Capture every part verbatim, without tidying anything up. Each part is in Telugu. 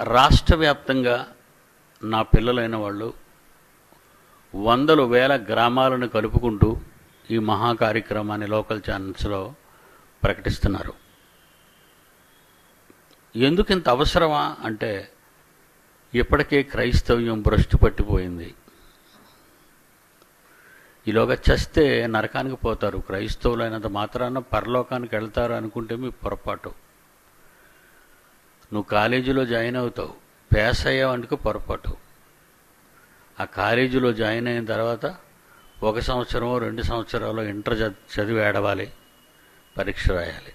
రాష్ట్ర వ్యాప్తంగా నా పిల్లలైన వాళ్ళు వందలు వేల గ్రామాలను కలుపుకుంటూ ఈ మహా కార్యక్రమాన్ని లోకల్ ఛానల్స్లో ప్రకటిస్తున్నారు. ఎందుకు ఇంత అవసరమా అంటే, ఇప్పటికే క్రైస్తవ్యం భ్రష్టు పట్టిపోయింది. ఈలోగా చస్తే నరకానికి పోతారు. క్రైస్తవులైనంత మాత్రాన పరలోకానికి వెళ్తారు అనుకుంటే మీ పొరపాటు. నువ్వు కాలేజీలో జాయిన్ అవుతావు, పాస్ అయ్యావు అందుకు పొరపాటు. ఆ కాలేజీలో జాయిన్ అయిన తర్వాత ఒక సంవత్సరమో రెండు సంవత్సరాలు ఇంటర్ చదివి ఏడవాలి, పరీక్ష రాయాలి.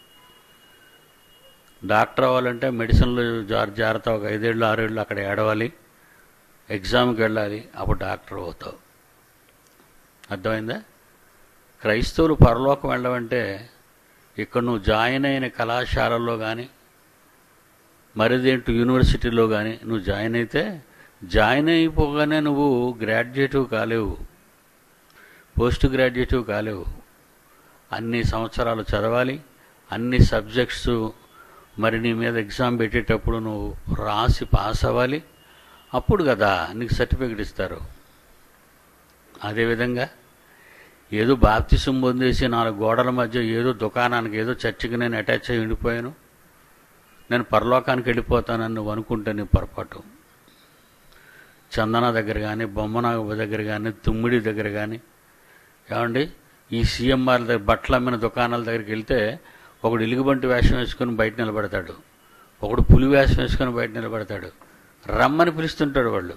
డాక్టర్ అవ్వాలంటే మెడిసిన్లు జార్ జాగ్రత్త ఒక ఐదేళ్ళు ఆరేళ్ళు అక్కడ ఏడవాలి, ఎగ్జామ్కి వెళ్ళాలి, అప్పుడు డాక్టర్ అవుతావు. అర్థమైందా? క్రైస్తవులు పరలోకం వెళ్ళమంటే ఇక్కడ నువ్వు జాయిన్ అయిన కళాశాలల్లో కానీ మరిదేంటి యూనివర్సిటీలో కానీ నువ్వు జాయిన్ అయితే జాయిన్ అయిపోగానే నువ్వు గ్రాడ్యుయేటివ్ కాలేవు, పోస్ట్ గ్రాడ్యుయేటివ్ కాలేవు. అన్ని సంవత్సరాలు చదవాలి, అన్ని సబ్జెక్ట్స్ మరి నీ మీద ఎగ్జామ్ పెట్టేటప్పుడు నువ్వు రాసి పాస్ అవ్వాలి. అప్పుడు కదా నీకు సర్టిఫికెట్ ఇస్తారు. అదేవిధంగా ఏదో బాప్తిసం పొందేసి నాలుగు గోడల మధ్య ఏదో దుకాణానికి ఏదో చర్చికి నేను అటాచ్ అయ్యి ఉండిపోయాను, నేను పరలోకానికి వెళ్ళిపోతానని నువ్వు అనుకుంటే నీ పొరపాటు. చందన దగ్గర కానీ, బొమ్మనాగ దగ్గర కానీ, తుమ్మిడి దగ్గర కానీ, ఏమండి ఈ సీఎంఆర్ దగ్గర బట్టలు అమ్మిన దుకాణాల దగ్గరికి వెళ్తే ఒకడు ఎలుగుబంటి వేషం వేసుకొని బయట నిలబడతాడు, ఒకడు పులి వేషం వేసుకొని బయట నిలబడతాడు. రమ్మని పిలుస్తుంటాడు వాళ్ళు.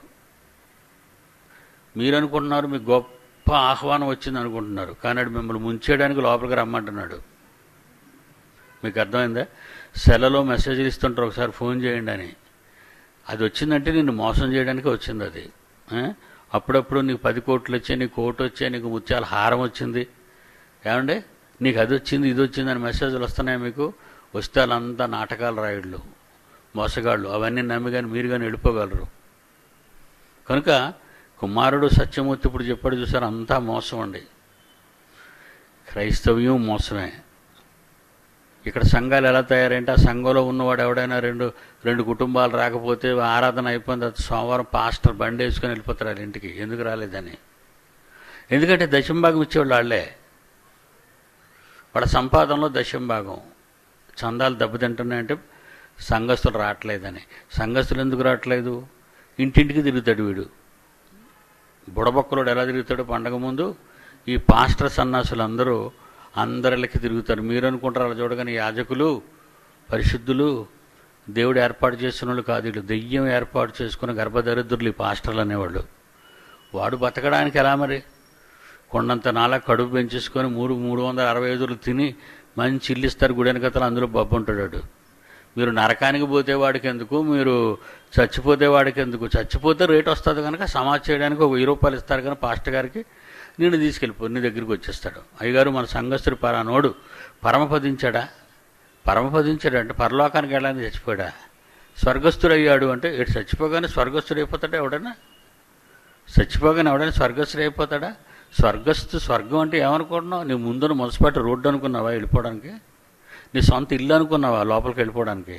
మీరు అనుకుంటున్నారు మీకు గొప్ప ఆహ్వానం వచ్చింది అనుకుంటున్నారు, కానీ అది మిమ్మల్ని ముంచేయడానికి లోపలికి రమ్మంటున్నాడు. మీకు అర్థమైందా? సెలలో మెసేజ్లు ఇస్తుంటారు, ఒకసారి ఫోన్ చేయండి అని. అది వచ్చిందంటే నిన్ను మోసం చేయడానికి వచ్చింది అది. అప్పుడప్పుడు నీకు పది కోట్లు వచ్చాయి, నీకు కోటి వచ్చాయి, నీకు ముత్యాల హారం వచ్చింది, ఏమండి నీకు అది వచ్చింది ఇది వచ్చింది అని మెసేజ్లు వస్తున్నాయి. మీకు వస్తే వాళ్ళంతా నాటకాలు రాయుళ్ళు, మోసగాళ్ళు. అవన్నీ నమ్మి కానీ మీరు కానీ వెళ్ళిపోగలరు. కనుక కుమారుడు సత్యమూర్తి ఇప్పుడు చెప్పాడు చూసారు, అంతా మోసం అండి. క్రైస్తవ్యం మోసమే. ఇక్కడ సంఘాలు ఎలా తయారంటే, ఆ సంఘంలో ఉన్నవాడు ఎవడైనా రెండు రెండు కుటుంబాలు రాకపోతే ఆరాధన అయిపోయిన తర్వాత సోమవారం పాస్టర్ బండి వేసుకొని వెళ్ళిపోతారు ఇంటికి. ఎందుకు రాలేదని? ఎందుకంటే దశంభాగం ఇచ్చేవాళ్ళు వాళ్ళే. వాళ్ళ సంపాదనలో దశంభాగం. చందాలు దెబ్బతింటున్నాయంటే సంఘస్థులు రావట్లేదని. సంఘస్థులు ఎందుకు రావట్లేదు? ఇంటింటికి తిరుగుతాడు వీడు. బుడబొక్కలోడు ఎలా తిరుగుతాడు పండగ ముందు? ఈ పాస్టర్ సన్నాసులు అందరూ అందరిళ్ళకి తిరుగుతారు. మీరు అనుకుంటారు అలా చూడగానే యాజకులు, పరిశుద్ధులు, దేవుడు ఏర్పాటు చేసిన వాళ్ళు కాదు. వీళ్ళు దెయ్యం ఏర్పాటు చేసుకున్న గర్భదరిద్రులు ఈ పాస్టర్లు అనేవాళ్ళు. వాడు బతకడానికి ఎలా మరి? కొండంత నాలా కడుపు పెంచేసుకొని మూడు మూడు వందల అరవై ఐదులు తిని మంచి ఇల్లు ఇస్తారు గుడి వెనకతలు, అందులో బొబ్బ ఉంటాడు. మీరు నరకానికి పోతే వాడికి ఎందుకు, మీరు చచ్చిపోతే వాడికి ఎందుకు? చచ్చిపోతే రేట్ వస్తుంది కనుక సమాజ్ చేయడానికి ఒక వెయ్యి రూపాయలు ఇస్తారు కానీ పాస్టర్ గారికి నేను తీసుకెళ్ళిపో నీ దగ్గరికి వచ్చేస్తాడు. అయ్యగారు మన సంఘస్థుడు పరానోడు పరమపదించాడా? పరమపదించాడు అంటే పరలోకానికి వెళ్ళాలని చచ్చిపోయాడా? స్వర్గస్థుడు అయ్యాడు అంటే ఇటు చచ్చిపోగానే స్వర్గస్థుడు అయిపోతాడా? ఎవడైనా చచ్చిపోగానే ఎవడైనా స్వర్గస్థుడు అయిపోతాడా? స్వర్గస్థు స్వర్గం అంటే ఏమనుకుంటున్నావు? నీ ముందున మున్సిపాలిటీ రోడ్డు అనుకున్నావా వెళ్ళిపోవడానికి? నీ సొంత ఇల్లు అనుకున్నావా లోపలికి వెళ్ళిపోవడానికి?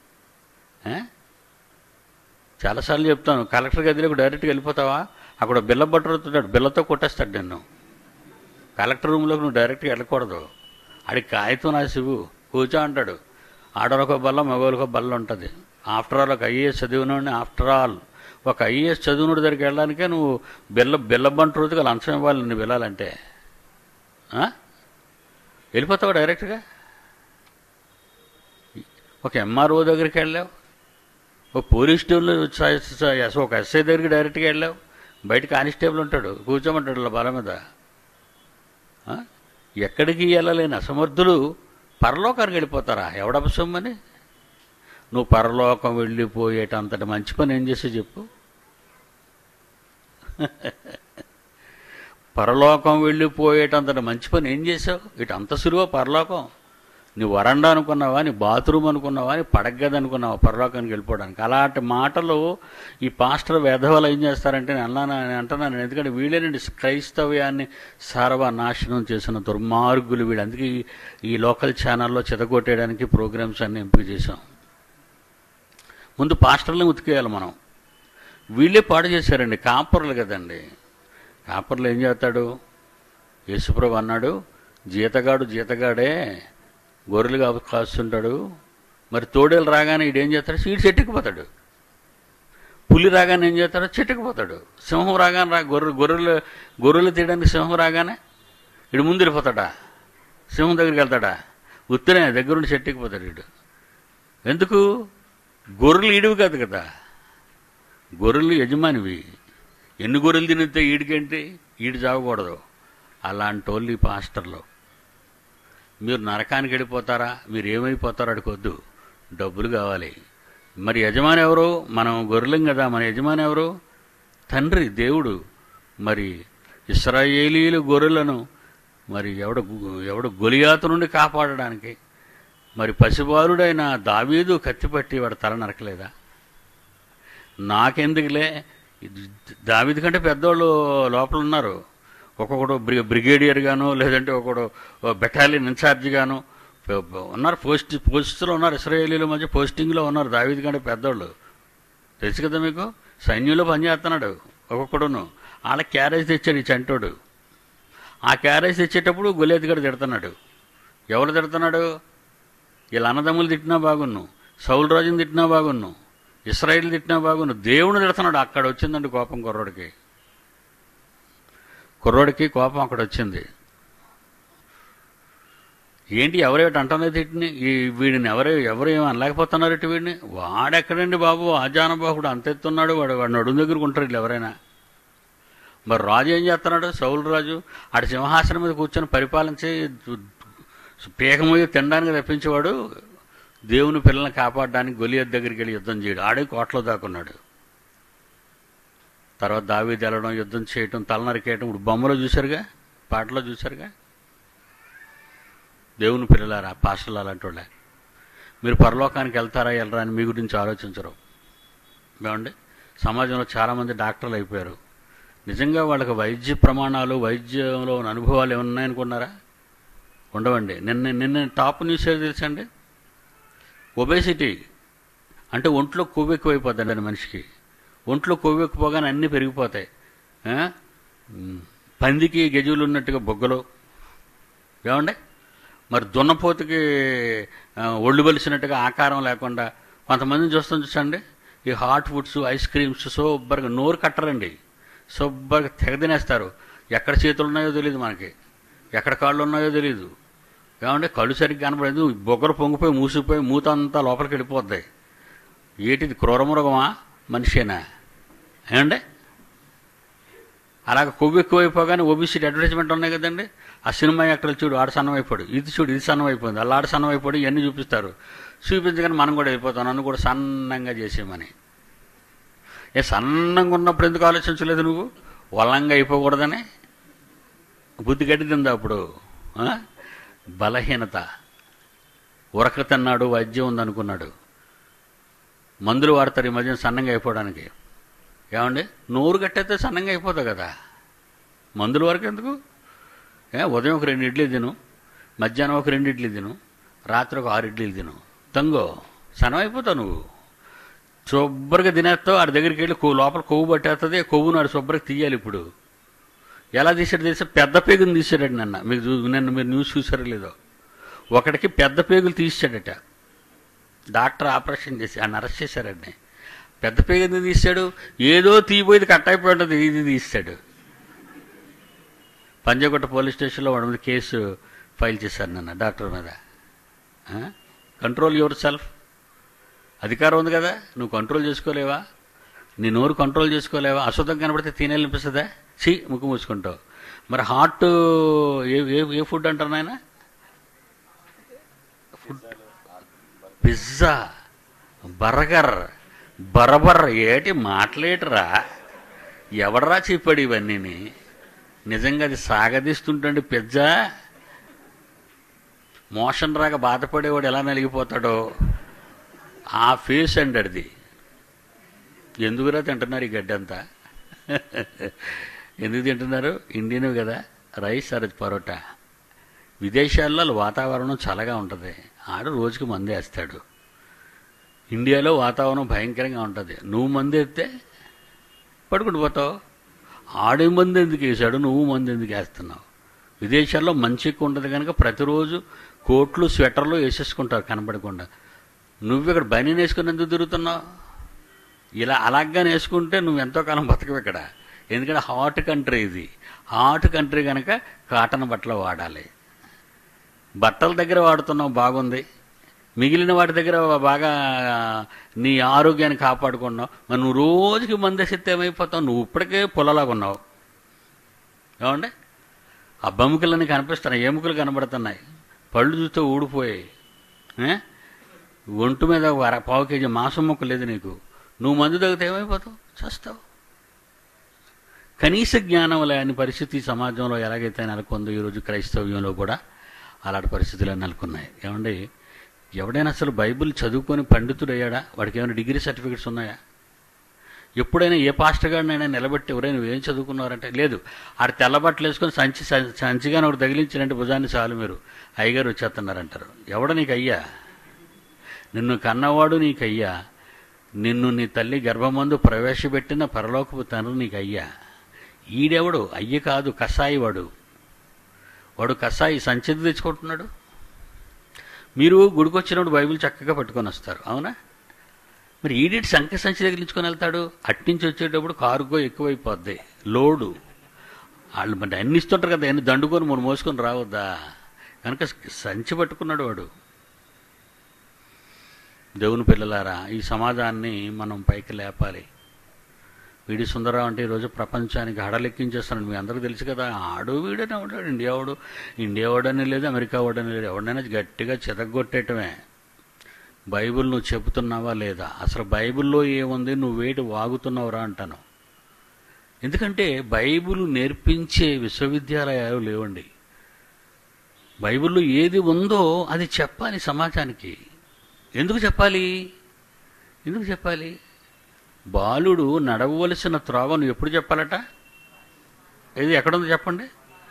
చాలాసార్లు చెప్తాను, కలెక్టర్ గదిలోకి డైరెక్ట్గా వెళ్ళిపోతావా? అక్కడ బిల్ల బట్టరుతాడు, బిల్లతో కొట్టేస్తాడు నిన్ను. కలెక్టర్ రూమ్లోకి నువ్వు డైరెక్ట్గా వెళ్ళకూడదు. ఆడికి కాగితం రాసివు కూర్చో అంటాడు. ఆడవాళ్ళొక బల్ల, మగవాళ్ళొక బల్ల ఉంటుంది. ఆఫ్టర్ ఆల్ ఒక ఐఏఎస్ చదివినోడిని ఆఫ్టర్ ఆల్ ఒక ఐఏఎస్ చదివినోడి దగ్గరికి వెళ్ళడానికే నువ్వు బిల్ల బిల్ల బంటరుతుగా లంచం ఇవ్వాలి. నువ్వు వెళ్ళాలంటే వెళ్ళిపోతావు డైరెక్ట్గా. ఒక ఎంఆర్ఓ దగ్గరికి వెళ్ళావు, ఒక పోలీస్ స్టేషన్ ఒక ఎస్ఐ దగ్గరికి డైరెక్ట్గా వెళ్ళావు, బయట కానిస్టేబుల్ ఉంటాడు కూర్చోమంటాడు బల మీద. ఎక్కడికి వెళ్ళలేని అసమర్థులు పరలోకానికి వెళ్ళిపోతారా? ఎవడపసమ్మని? నువ్వు పరలోకం వెళ్ళిపోయేటంతటి మంచి పని ఏం చేసి చెప్పు. పరలోకం వెళ్ళిపోయేటంతటి మంచి పని ఏం చేసావు? ఇటు అంత సులువా పరలోకం? నీ వరండా అనుకున్నావా, నీ బాత్రూమ్ అనుకున్నావా, నీ పడగది అనుకున్నావా పరలోకానికి వెళ్ళిపోవడానికి? అలాంటి మాటలు ఈ పాస్టర్ వేధవాళ్ళు ఏం చేస్తారంటే నేను అన్నాను నేను అంటున్నాను. ఎందుకంటే వీళ్ళేనండి క్రైస్తవ్యాన్ని సర్వనాశనం చేసిన దుర్మార్గులు వీళ్ళు. అందుకే ఈ లోకల్ ఛానల్లో చెదగొట్టేయడానికి ప్రోగ్రామ్స్ అన్నీ ఎంపిక చేశాం. ముందు పాస్టర్లను ఉతికేయాలి మనం. వీళ్ళే పాడు చేశారండి, కాపర్లు కదండి. కాపర్లు ఏం చేస్తాడు? యేసుప్రభు అన్నాడు, జీతగాడు జీతగాడే గొర్రెలు కా కాస్తుంటాడు. మరి తోడేలు రాగానే ఈడేం చేస్తాడు? సీడు చెట్టుకుపోతాడు. పులి రాగానే ఏం చేస్తాడు? చెట్టుకుపోతాడు. సింహం రాగానే రా గొర్రె గొర్రెలు గొర్రెలు తీయడానికి సింహం రాగానే ఇడు ముందు వెళ్ళిపోతాడా? సింహం దగ్గరికి వెళ్తాడా? ఉత్తనే దగ్గరుండి చెట్టుకుపోతాడు వీడు. ఎందుకు? గొర్రెలు ఈడివి కాదు కదా, గొర్రెలు యజమానివి. ఎన్ని గొర్రెలు తినితే ఈడికేంటి? ఈడు చావకూడదు. అలాంటి వాళ్ళు ఈ పాస్టర్లు. మీరు నరకానికి వెళ్ళిపోతారా? మీరు ఏమైపోతారో అడుకొద్దు, డబ్బులు కావాలి. మరి యజమాని ఎవరు? మనం గొర్రెలం కదా. మన యజమాని ఎవరు? తండ్రి, దేవుడు. మరి ఇశ్రాయేలీలు గొర్రెలను మరి ఎవడ ఎవడు గొలియాతు నుండి కాపాడడానికి మరి పసిబాలుడైన దావీదు కత్తిపట్టి వాడు తల నరకలేదా? నాకెందుకులే, దావీదు కంటే పెద్దవాళ్ళు లోపల ఉన్నారు. ఒక్కొక్కడు బ్రి బ్రిగేడియర్ గాను, లేదంటే ఒకడు బెటాలియన్ ఇన్ఛార్జ్ గాను ఉన్నారు. పోస్ట్ పోస్టులో ఉన్నారు. ఇశ్రాయేలీల మధ్య పోస్టింగ్లో ఉన్నారు దావీదు కంటే పెద్దవాళ్ళు. తెలుసు కదా మీకు. సైన్యంలో పనిచేస్తున్నాడు ఒక్కొక్కడును. వాళ్ళ క్యారేజ్ తెచ్చాడు ఈ చంటోడు. ఆ క్యారేజ్ తెచ్చేటప్పుడు గొలియాతు గడు తిడుతున్నాడు. ఎవరు తిడుతున్నాడు? వీళ్ళ అన్నదమ్ములు తిట్టినా బాగున్ను, సౌలు రాజుని తిట్టినా బాగున్ను, ఇశ్రాయేల్ తిట్టినా బాగున్ను, దేవుని తిడుతున్నాడు. అక్కడ వచ్చిందండి కోపం కుర్రోడికి. కుర్రోడికి కోపం అక్కడ వచ్చింది. ఏంటి ఎవరేమిటి అంటున్నది తిట్టిని? ఈ వీడిని ఎవరే ఎవరు ఏమో అనలేకపోతున్నారట వీడిని. వాడెక్కడండి బాబు, ఆజానబాహుడు అంత ఎత్తున్నాడు. వాడు వాడు నడుము దగ్గరకు ఉంటారు వీళ్ళు ఎవరైనా. మరి రాజు ఏం చేస్తున్నాడు? సౌలు రాజు ఆడి సింహాసనం మీద కూర్చొని పరిపాలించి పేక మీద తినడానికి తప్పించేవాడు. దేవుని పిల్లల్ని కాపాడడానికి గొలియాతు దగ్గరికి వెళ్ళి యుద్ధం చేయడు. ఆడే కోటలో దాక్కున్నాడు. తర్వాత దావీదు వెళ్ళడం, యుద్ధం చేయటం, తలనరికేయటం. ఇప్పుడు బొమ్మలో చూశారుగా, పాటలో చూశారుగా. దేవుని పిల్లలారా, పాస్టర్లు అలాంటి వాళ్ళే. మీరు పరలోకానికి వెళ్తారా వెళ్ళరా అని మీ గురించి ఆలోచించరు. ఏమండి, సమాజంలో చాలామంది డాక్టర్లు అయిపోయారు. నిజంగా వాళ్ళకి వైద్య ప్రమాణాలు, వైద్యంలో ఉన్న అనుభవాలు ఏమన్నా ఉన్నాయనుకున్నారా? ఉండవండి. నిన్న నిన్న టాప్ న్యూస్ ఏది తెలుసండి? ఒబేసిటీ అంటే ఒంట్లో కొవ్వు ఎక్కువైపోద్దండి అని మనిషికి. ఒంట్లో కొవ్వు ఎక్కువగానే అన్నీ పెరిగిపోతాయి. పందికి గెజువులు ఉన్నట్టుగా బొగ్గలు. ఏమండి, మరి దున్నపోతుకి ఒళ్ళు బలిసినట్టుగా ఆకారం లేకుండా కొంతమందిని చూస్తాం చూసండి. ఈ హాట్ ఫుడ్స్, ఐస్ క్రీమ్స్ సూపర్గా నోరు కట్టరండి, సూపర్గా తెగ తినేస్తారు. ఎక్కడ చేతులు ఉన్నాయో తెలియదు మనకి, ఎక్కడ కాళ్ళు ఉన్నాయో తెలియదు. ఏమంటే కళ్ళు సరిగ్గా కనపడదు, బొగ్గలు పొంగిపోయి మూసిపోయి మూత అంతా లోపలికి వెళ్ళిపోద్ది. ఏటిది క్రూరమృగమా మనిషేనా? ఏమండి, అలాగ కొవ్వు ఎక్కువైపోగానే ఒబిసిటీ అడ్వర్టైజ్మెంట్ ఉన్నాయి కదండి. ఆ సినిమా యాక్టర్లు చూడు ఆడ సన్నం అయిపోడు, ఇది చూడు ఇది సన్నం అయిపోయింది, అలా ఆడ సన్నం అయిపోయి ఇవన్నీ చూపిస్తారు. చూపించగానే మనం కూడా అయిపోతాం, నన్ను కూడా సన్నంగా చేసేయమని. ఏ సన్నంగా ఉన్నప్పుడు ఎందుకు ఆలోచించలేదు నువ్వు? వల్లంగా అయిపోకూడదని బుద్ధి గడ్డి తిందా అప్పుడు? బలహీనత. ఉరక తిన్నాడు, వైద్యం ఉందనుకున్నాడు. మందులు వాడతారు ఈ మధ్యన సన్నంగా అయిపోవడానికి. ఏమండి, నోరు కట్టయితే సన్నంగా అయిపోతావు కదా, మందుల వరకు ఎందుకు? ఏ ఉదయం ఒక రెండు ఇడ్లీ తిను, మధ్యాహ్నం ఒక రెండు ఇడ్లీ తిను, రాత్రి ఒక ఆరు ఇడ్లీలు తిను, తంగో సన్నం అయిపోతావు నువ్వు. శుభ్రంగా తినేస్తావు. ఆడి దగ్గరికి వెళ్ళి కొవ్వు లోపల కొవ్వు పట్టేస్తుంది. కొవ్వును ఆడు శుభ్రంగా తీయాలి. ఇప్పుడు ఎలా తీసాడు తీసా? పెద్ద పేగులు తీసాడట నిన్న. మీకు నిన్న మీరు న్యూస్ చూసారో లేదో, ఒకటికి పెద్ద పేగులు తీసాడట. డాక్టర్ ఆపరేషన్ చేసి ఆయన అరెస్ట్ చేశారండి. పెద్ద పేగుని తీశాడు, ఏదో తీయబోయేది కట్ అయిపోయి ఉంటుంది, ఇది తీస్తాడు. పంజాగుట్ట పోలీస్ స్టేషన్లో వాడి మీద కేసు ఫైల్ చేశారు నిన్న డాక్టర్ మీద. Control yourself. అధికారం ఉంది కదా, నువ్వు కంట్రోల్ చేసుకోలేవా? నీ నోరు కంట్రోల్ చేసుకోలేవా? అశుద్ధం కనబడితే తినేయాలనిపిస్తుందా? చీ ముక్కు మూసుకుంటావు. మరి హాట్ ఏ ఏ ఫుడ్ అంటారు నాయన? ఫుడ్, పిజ్జా, బర్గర్, బరబర్. ఏటి మాట్లాడరా? ఎవడరా చెప్పాడు ఇవన్నీని? నిజంగా అది సాగదీస్తుంటండి పిజ్జా. మోషన్ రాక బాధపడేవాడు ఎలా నలిగిపోతాడో ఆ ఫేస్ అండి అది. ఎందుకురా తింటున్నారు ఈ గడ్డి అంతా? ఎందుకు తింటున్నారు? ఇండియన్ కదా, రైస్ అరది పరోటా. విదేశాల్లో వాతావరణం చల్లగా ఉంటుంది, ఆడు రోజుకి మందు వేస్తాడు. ఇండియాలో వాతావరణం భయంకరంగా ఉంటుంది. నువ్వు మందు ఎత్తే పడుకుంటూ పోతావు. ఆడే మందు ఎందుకు వేసాడు, నువ్వు మందు ఎందుకు వేస్తున్నావు? విదేశాల్లో మంచి ఎక్కువ ఉంటుంది కనుక ప్రతిరోజు కోట్లు స్వెటర్లు వేసేసుకుంటారు కనపడకుండా. నువ్వు ఇక్కడ బనీన్ వేసుకుని ఎందుకు తిరుగుతున్నావు? ఇలా అలాగానే వేసుకుంటే నువ్వు ఎంతో కాలం బతకవు ఇక్కడ. ఎందుకంటే హాట్ కంట్రీ ఇది. హాట్ కంట్రీ కనుక కాటన్ బట్టలు వాడాలి. బట్టల దగ్గర వాడుతున్నావు బాగుంది, మిగిలిన వాటి దగ్గర బాగా నీ ఆరోగ్యాన్ని కాపాడుకున్నావు. మరి నువ్వు రోజుకి మందేసిస్తే ఏమైపోతావు? నువ్వు ఇప్పటికే పొలలాగా ఉన్నావు. ఏమండి, ఆ బొమ్ముకలన్నీ కనిపిస్తున్నాయి, ఎముకలు కనబడుతున్నాయి, పళ్ళు చూస్తే ఊడిపోయాయి, ఒంటు మీద ఒక అర పావు కేజీ మాంసం ముక్క లేదు నీకు. నువ్వు మందు తగ్గితే ఏమైపోతావు? చేస్తావు. కనీస జ్ఞానం లేని పరిస్థితి సమాజంలో ఎలాగైతే నెలకొందో ఈరోజు క్రైస్తవ్యంలో కూడా అలాంటి పరిస్థితులు నెలకొన్నాయి. ఏమండి, ఎవడైనా అసలు బైబిల్ చదువుకొని పండితుడయ్యాడా? వాడికి ఏమైనా డిగ్రీ సర్టిఫికెట్స్ ఉన్నాయా? ఎప్పుడైనా ఏ పాస్టర్ గారినైనా నిలబెట్టి ఎవరైనా నువ్వేం చదువుకున్నారంటే లేదు, ఆడ తెల్లబట్టలు వేసుకొని సంచి సంచిగానే ఒకటి తగిలించినంటే భుజాన్ని చాలు మీరు అయ్యగారు వచ్చేస్తున్నారంటారు. ఎవడ నీకు అయ్యా? నిన్ను కన్నవాడు నీకు అయ్యా. నిన్ను నీ తల్లి గర్భమందు ప్రవేశపెట్టిన పరలోకపు తండ్రి నీకు అయ్యా. ఈడెవడు? అయ్య కాదు, కసాయి వాడు. వాడు కసాయి సంచి తెచ్చుకుంటున్నాడు. మీరు గుడికి వచ్చినప్పుడు బైబిల్ చక్కగా పట్టుకొని వస్తారు, అవునా? మరి ఈడిటి సంఖ్య సంచి తగిలించుకొని వెళ్తాడు. అట్నుంచి వచ్చేటప్పుడు కారుగో ఎక్కువైపోద్ది లోడు. వాళ్ళు మరి అన్ని ఇస్తుంటారు కదా, అన్ని దండుకొని మనం మోసుకొని రావద్దా? కనుక సంచి పట్టుకున్నాడు వాడు. దేవుని పిల్లలారా, ఈ సమాజాన్ని మనం పైకి లేపాలి. వీడి సుందరరావు అంటే ఈరోజు ప్రపంచానికి హడలెక్కించేస్తున్నాడు. మీ అందరికీ తెలుసు కదా, ఆడు వీడనే ఉంటాడు. ఇండియా వాడు ఇండియా వాడని లేదు, అమెరికా వాడని లేదు, ఎవడైనా గట్టిగా చెదగొట్టేయటమే. బైబిల్ నువ్వు చెబుతున్నావా లేదా? అసలు బైబిల్లో ఏముంది, నువ్వు వేటి వాగుతున్నావురా అంటాను. ఎందుకంటే బైబిల్ నేర్పించే విశ్వవిద్యాలయాలు లేవండి. బైబిల్లో ఏది ఉందో అది చెప్పాలి సమాజానికి. ఎందుకు చెప్పాలి? ఎందుకు చెప్పాలి? బాలుడు నడవవలసిన త్రోవను ఎప్పుడు చెప్పాలట? ఇది ఎక్కడుందో చెప్పండి,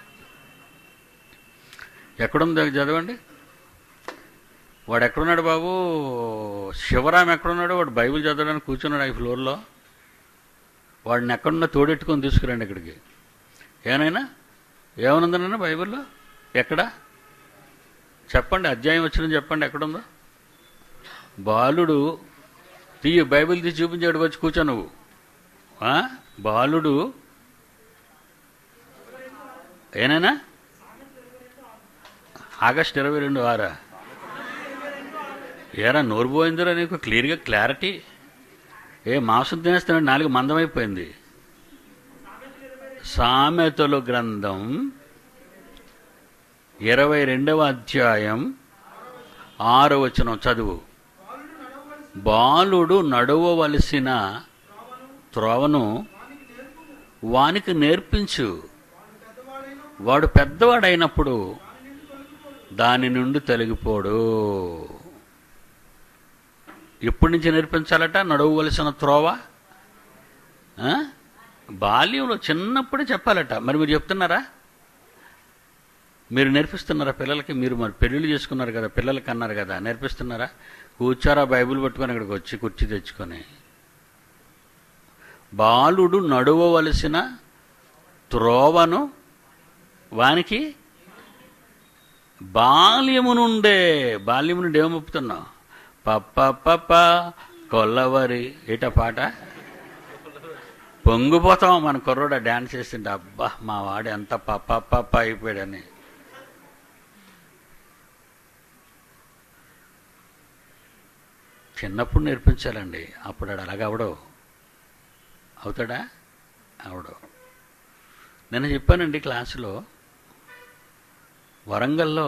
ఎక్కడుందో చదవండి. వాడు ఎక్కడున్నాడు బాబు? శివరాం ఎక్కడున్నాడు? వాడు బైబిల్ చదవడానికి కూర్చున్నాడు ఈ ఫ్లోర్లో. వాడిని ఎక్కడున్నా తోడెట్టుకొని తీసుకురండి ఇక్కడికి. ఏమైనా ఏమనుందనన్నా బైబిల్లో? ఎక్కడ చెప్పండి, అధ్యాయం వచ్చిందని చెప్పండి, ఎక్కడుందో. బాలుడు తీయ బైబిల్ తీసి చూపించాడు, వచ్చి కూర్చో నువ్వు. బాలుడు ఏనైనా ఆగస్ట్ ఇరవై రెండు ఆరా ఏరా నోరు పోయిందిరా నీకు? క్లియర్గా క్లారిటీ. ఏ మాంసం తినేస్తానండి, నాలుగు మందమైపోయింది. సామెతల గ్రంథం ఇరవై రెండవ అధ్యాయం ఆరో వచనం చదువు. బాలుడు నడవవలసిన త్రోవను వానికి నేర్పించు, వాడు పెద్దవాడైనప్పుడు దాని నుండి తొలగిపోడు. ఎప్పటి నుంచి నేర్పించాలట నడవవలసిన త్రోవ? బాల్యంలో చిన్నప్పుడే చెప్పాలట. మరి మీరు చెప్తున్నారా? మీరు నేర్పిస్తున్నారా పిల్లలకి? మీరు మరి పెళ్ళిళ్ళు చేసుకున్నారు కదా, పిల్లలకి అన్నారు కదా, నేర్పిస్తున్నారా? కూర్చారా బైబిల్ పట్టుకొని ఇక్కడికి వచ్చి కుర్చీ తెచ్చుకొని? బాలుడు నడవవలసిన త్రోవను వానికి బాల్యము నుండే. బాల్యము నుండి ఏం ఒప్పుతున్నావు? పప్ప పప్ప కొల్లవరి ఏట పాట పొంగిపోతాం మన కుర్రోడ డ్యాన్స్ చేస్తుంటే. అబ్బా మా వాడు ఎంత పప్ప పప్ప అయిపోయాడని. చిన్నప్పుడు నేర్పించాలండి. అప్పుడు ఆడు అలాగ అవడో అవుతాడా? అవడో. నేను చెప్పానండి క్లాసులో, వరంగల్లో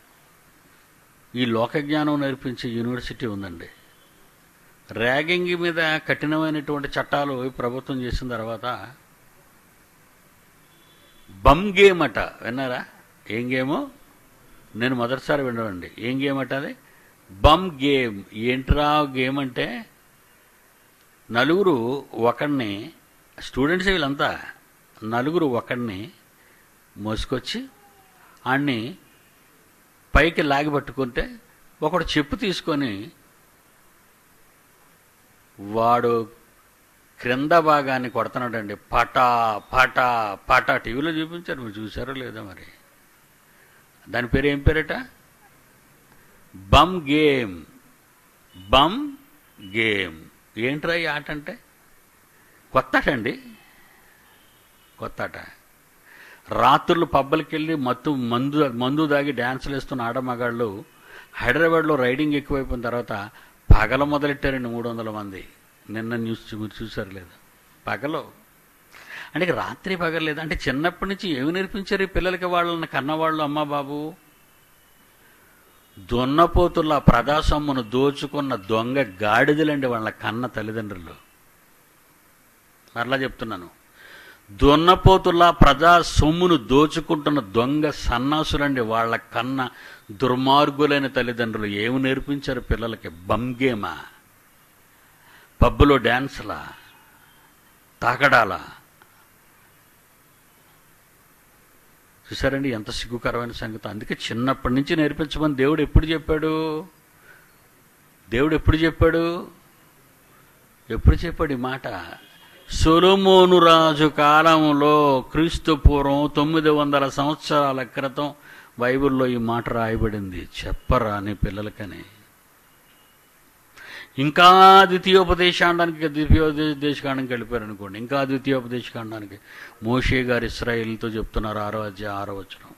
ఈ లోకజ్ఞానం నేర్పించే యూనివర్సిటీ ఉందండి. ర్యాగింగ్ మీద కఠినమైనటువంటి చట్టాలు ప్రభుత్వం చేసిన తర్వాత బమ్ గేమ్ అట. విన్నారా? ఏం గేమో? నేను మొదటిసారి వినవండి. ఏం గేమ్ అట అది? Bum game. ఏంట్రా గేమ్ అంటే, నలుగురు ఒకడిని, స్టూడెంట్స్ వీళ్ళంతా, నలుగురు ఒకడిని మోసుకొచ్చి ఆడిని పైకి లాగి పట్టుకుంటే ఒకడు చెప్పు తీసుకొని వాడు క్రింద భాగాన్ని కొడుతున్నాడండి. పటా పటా పటా. టీవీలో చూపించారు, మీరు చూసారో లేదో మరి. దాని పేరు ఏం పేరట? Bum game. Bum game. ఏంట్రా ఈ ఆట అంటే? కొత్త ఆట అండి, కొత్త ఆట. రాత్రులు పబ్బలకి వెళ్ళి మత్తు మందు మందు దాగి డ్యాన్సులు వేస్తున్న ఆడమగాళ్ళు హైదరాబాద్లో రైడింగ్ ఎక్కువైపోయిన తర్వాత పగల మొదలెట్టారండి మూడు వందల మంది. నిన్న న్యూస్ మీరు చూసారు లేదా? పగలో అంటే రాత్రి పగలేదు. అంటే చిన్నప్పటి నుంచి ఏమి నేర్పించారు ఈ పిల్లలకి వాళ్ళని కన్నవాళ్ళు? అమ్మ బాబు, దున్నపోతుల ప్రజాసొమ్మును దోచుకున్న దొంగ గాడిదలండి వాళ్ళ కన్న తల్లిదండ్రులు. మరలా చెప్తున్నాను, దున్నపోతుల ప్రజా సొమ్మును దోచుకుంటున్న దొంగ సన్నాసులండి వాళ్ళ కన్న దుర్మార్గులైన తల్లిదండ్రులు. ఏమి నేర్పించారు పిల్లలకి? బమ్ గేమా? పబ్బులో డ్యాన్సులా? తాకడాలా? చూసారండి ఎంత సిగ్గుకరమైన సంగతి. అందుకే చిన్నప్పటి నుంచి నేర్పించమని దేవుడు ఎప్పుడు చెప్పాడు? దేవుడు ఎప్పుడు చెప్పాడు? ఎప్పుడు చెప్పాడు ఈ మాట? సొలొమోను రాజు కాలంలో, క్రీస్తు పూర్వం తొమ్మిది వందల సంవత్సరాల క్రితం బైబిల్లో ఈ మాట రాయబడింది. చెప్పరా నీ పిల్లలకని. ఇంకా ద్వితీయోపదేశాండానికి ద్వితీయోపదేశకాండానికి వెళ్ళిపోయారు అనుకోండి. ఇంకా ద్వితీయోపదేశకాండానికి మోషే గారు ఇశ్రాయేలుతో చెప్తున్నారు. ఆరో అధ్యాయం ఆరో వచనం.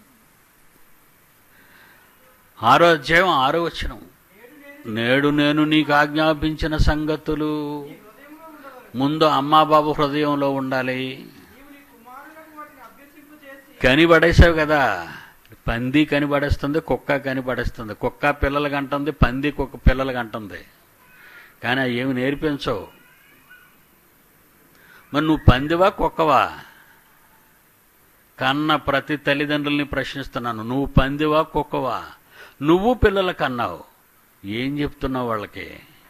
ఆరో అధ్యాయం ఆరో వచనం. నేడు నేను నీకు ఆజ్ఞాపించిన సంగతులు ముందు అమ్మా బాబు హృదయంలో ఉండాలి. కనిపడేసావు కదా. పంది కనిపడేస్తుంది, కుక్క కనిపడేస్తుంది. కుక్క పిల్లలకి అంటుంది, పంది కుక్క పిల్లలకి అంటుంది. కానీ అవి ఏమి నేర్పించవు. మరి నువ్వు పందివా కుక్కవా? కన్న ప్రతి తల్లిదండ్రుల్ని ప్రశ్నిస్తున్నాను, నువ్వు పందివా కుక్కవా? నువ్వు పిల్లలకు అన్నావు, ఏం చెప్తున్నావు వాళ్ళకి?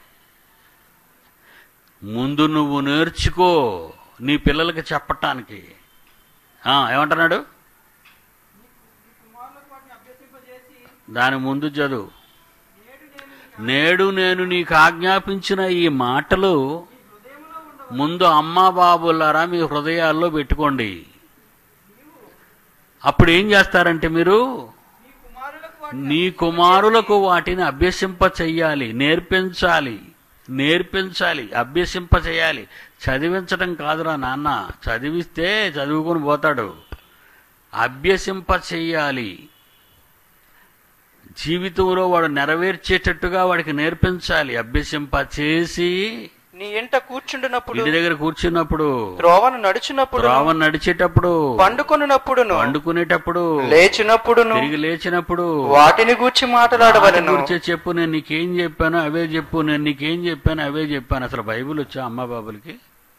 ముందు నువ్వు నేర్చుకో నీ పిల్లలకి చెప్పటానికి. ఏమంటున్నాడు? దాని ముందు చదువు. నేడు నేను నీకు ఆజ్ఞాపించిన ఈ మాటలు ముందు అమ్మా బాబులారా మీ హృదయాల్లో పెట్టుకోండి. అప్పుడు ఏం చేస్తారంటే మీరు నీ కుమారులకు వాటిని అభ్యసింప చెయ్యాలి, నేర్పించాలి. నేర్పించాలి, అభ్యసింప చేయాలి. చదివించడం కాదురా నాన్న, చదివిస్తే చదువుకొని పోతాడు. అభ్యసింప చెయ్యాలి. జీవితంలో వాడు నెరవేర్చేటట్టుగా వాడికి నేర్పించాలి. అభ్యసింప చేసి నీ ఇంట కూర్చుండినప్పుడు, ఇంటి దగ్గర కూర్చున్నప్పుడు, త్రోవను నడిచినప్పుడు, త్రోవను నడిచేటప్పుడు, పండుకొనున్నప్పుడును, పండుకునేటప్పుడు, లేచినప్పుడును, తిరిగి లేచినప్పుడు వాటిని గూర్చి మాట్లాడవలెను. గురించి చెప్పు, నేను నీకేం చెప్పాను అవే చెప్పు, నేను నీకేం చెప్పాను అవే చెప్పాను. అసలు బైబిల్ వచ్చా అమ్మా బాబులకి?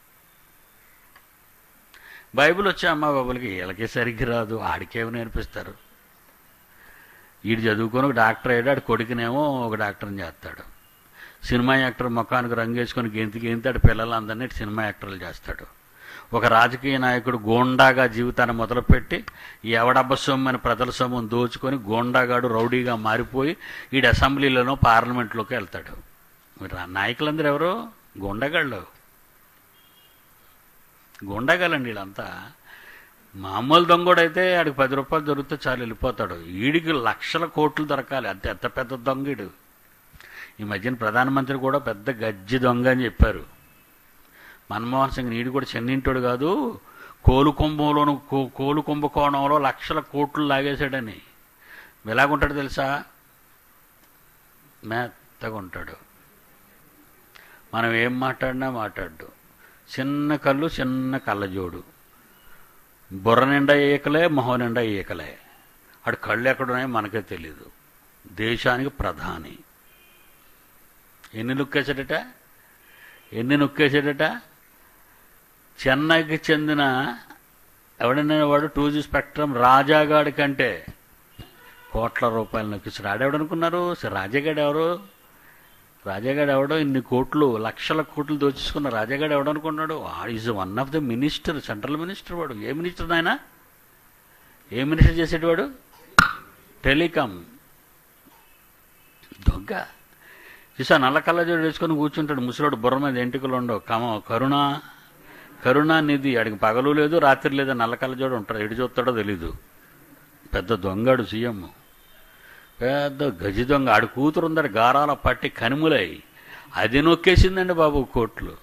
బైబిల్ వచ్చా అమ్మా బాబులకి? వీళ్ళకి సరిగ్గా రాదు. ఆడికేమి నేర్పిస్తారు? వీడు చదువుకొని ఒక డాక్టర్ అయ్యాడు, ఆడు కొడుకునేమో ఒక డాక్టర్ని చేస్తాడు. సినిమా యాక్టర్ ముఖానికి రంగేసుకొని గెంతి గెంతాడు పిల్లలందరినీ సినిమా యాక్టర్లు చేస్తాడు. ఒక రాజకీయ నాయకుడు గోండాగా జీవితాన్ని మొదలుపెట్టి ఎవడబ్బ సొమ్మని ప్రజల సొమ్మును దోచుకొని గోండాగాడు రౌడీగా మారిపోయి వీడు అసెంబ్లీలోనో పార్లమెంట్లోకి వెళ్తాడు. మీరు నాయకులందరూ ఎవరు? గోండాగాళ్ళు. గోండాగాళ్ళండి వీళ్ళంతా. మామూలు దొంగోడైతే ఆడికి పది రూపాయలు దొరికితే చాలు వెళ్ళిపోతాడు. వీడికి లక్షల కోట్లు దొరకాలి. అంత ఎంత పెద్ద దొంగడు. ఈ మధ్యన ప్రధానమంత్రి కూడా పెద్ద గజ్జి దొంగ అని చెప్పారు. మన్మోహన్ సింగ్ నీడు కూడా చెన్నింటోడు కాదు, కోలు కుంభంలోను కోలు కుంభకోణంలో లక్షల కోట్లు లాగేశాడని. ఎలాగుంటాడు తెలుసా? మెత్తగా ఉంటాడు. మనం ఏం మాట్లాడినా మాట్లాడు. చిన్న కళ్ళు, చిన్న కళ్ళజోడు, బుర్ర నిండా ఈకలే, మొహం నిండా ఈకలే. ఆడు కళ్ళు ఎక్కడున్నాయో మనకే తెలీదు. దేశానికి ప్రధాని. ఎన్ని నొక్కేశాడట? ఎన్ని నొక్కేశాడట? చెన్నైకి చెందిన ఎవడైనా వాడు టూ జీ స్పెక్ట్రమ్ రాజాగాడి కంటే కోట్ల రూపాయలు నొక్కిస్తాడు. ఆడెవడనుకున్నారు? రాజాగాడు ఎవరు? రాజాగాడు ఎవడో ఇన్ని కోట్లు, లక్షల కోట్లు దోచేసుకున్న రాజాగాడు ఎవడనుకున్నాడు? Is one of the minister, central minister. వాడు ఏ మినిస్టర్ నాయన? ఏ మినిస్టర్ చేసేటవాడు? టెలికాం. దొంగ. చూసా నల్ల కళ్ళజోడు వేసుకొని కూర్చుంటాడు ముసలోడు, బుర్ర మీద ఎంటుకలు ఉండవు. కమ కరుణ కరుణానిధి, ఆడికి పగలు లేదు రాత్రి లేదు, నల్ల కళ్ళజోడు ఉంటాడు. ఎటు చూస్తాడో తెలీదు. పెద్ద దొంగడు సీఎం, పెద్ద గజి దొంగ. ఆడి కూతురు ఉందట గారాల పట్టి కనుములై, అది నొక్కేసిందండి బాబు కోట్లు.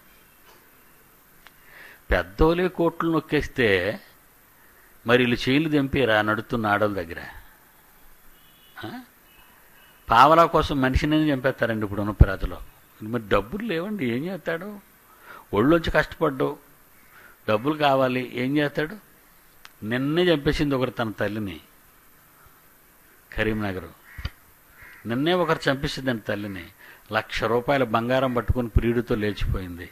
పెద్దోలే కోట్లు నొక్కేస్తే మరి వీళ్ళు చేయిలు దింపారా నడుతున్న ఆడోళ్ళ దగ్గర? పావలా కోసం మనిషిని చంపేస్తారండి ఇప్పుడు ఉన్న ప్రజలో. మరి డబ్బులు లేవండి, ఏం చేస్తాడు? ఒళ్ళొంచి కష్టపడ్డావు, డబ్బులు కావాలి, ఏం చేస్తాడు? నిన్నే చంపేసింది ఒకరు తన తల్లిని, కరీంనగర్. నిన్నే ఒకరు చంపేసిందండి తల్లిని. లక్ష రూపాయల బంగారం పట్టుకుని ప్రియుడితో లేచిపోయింది.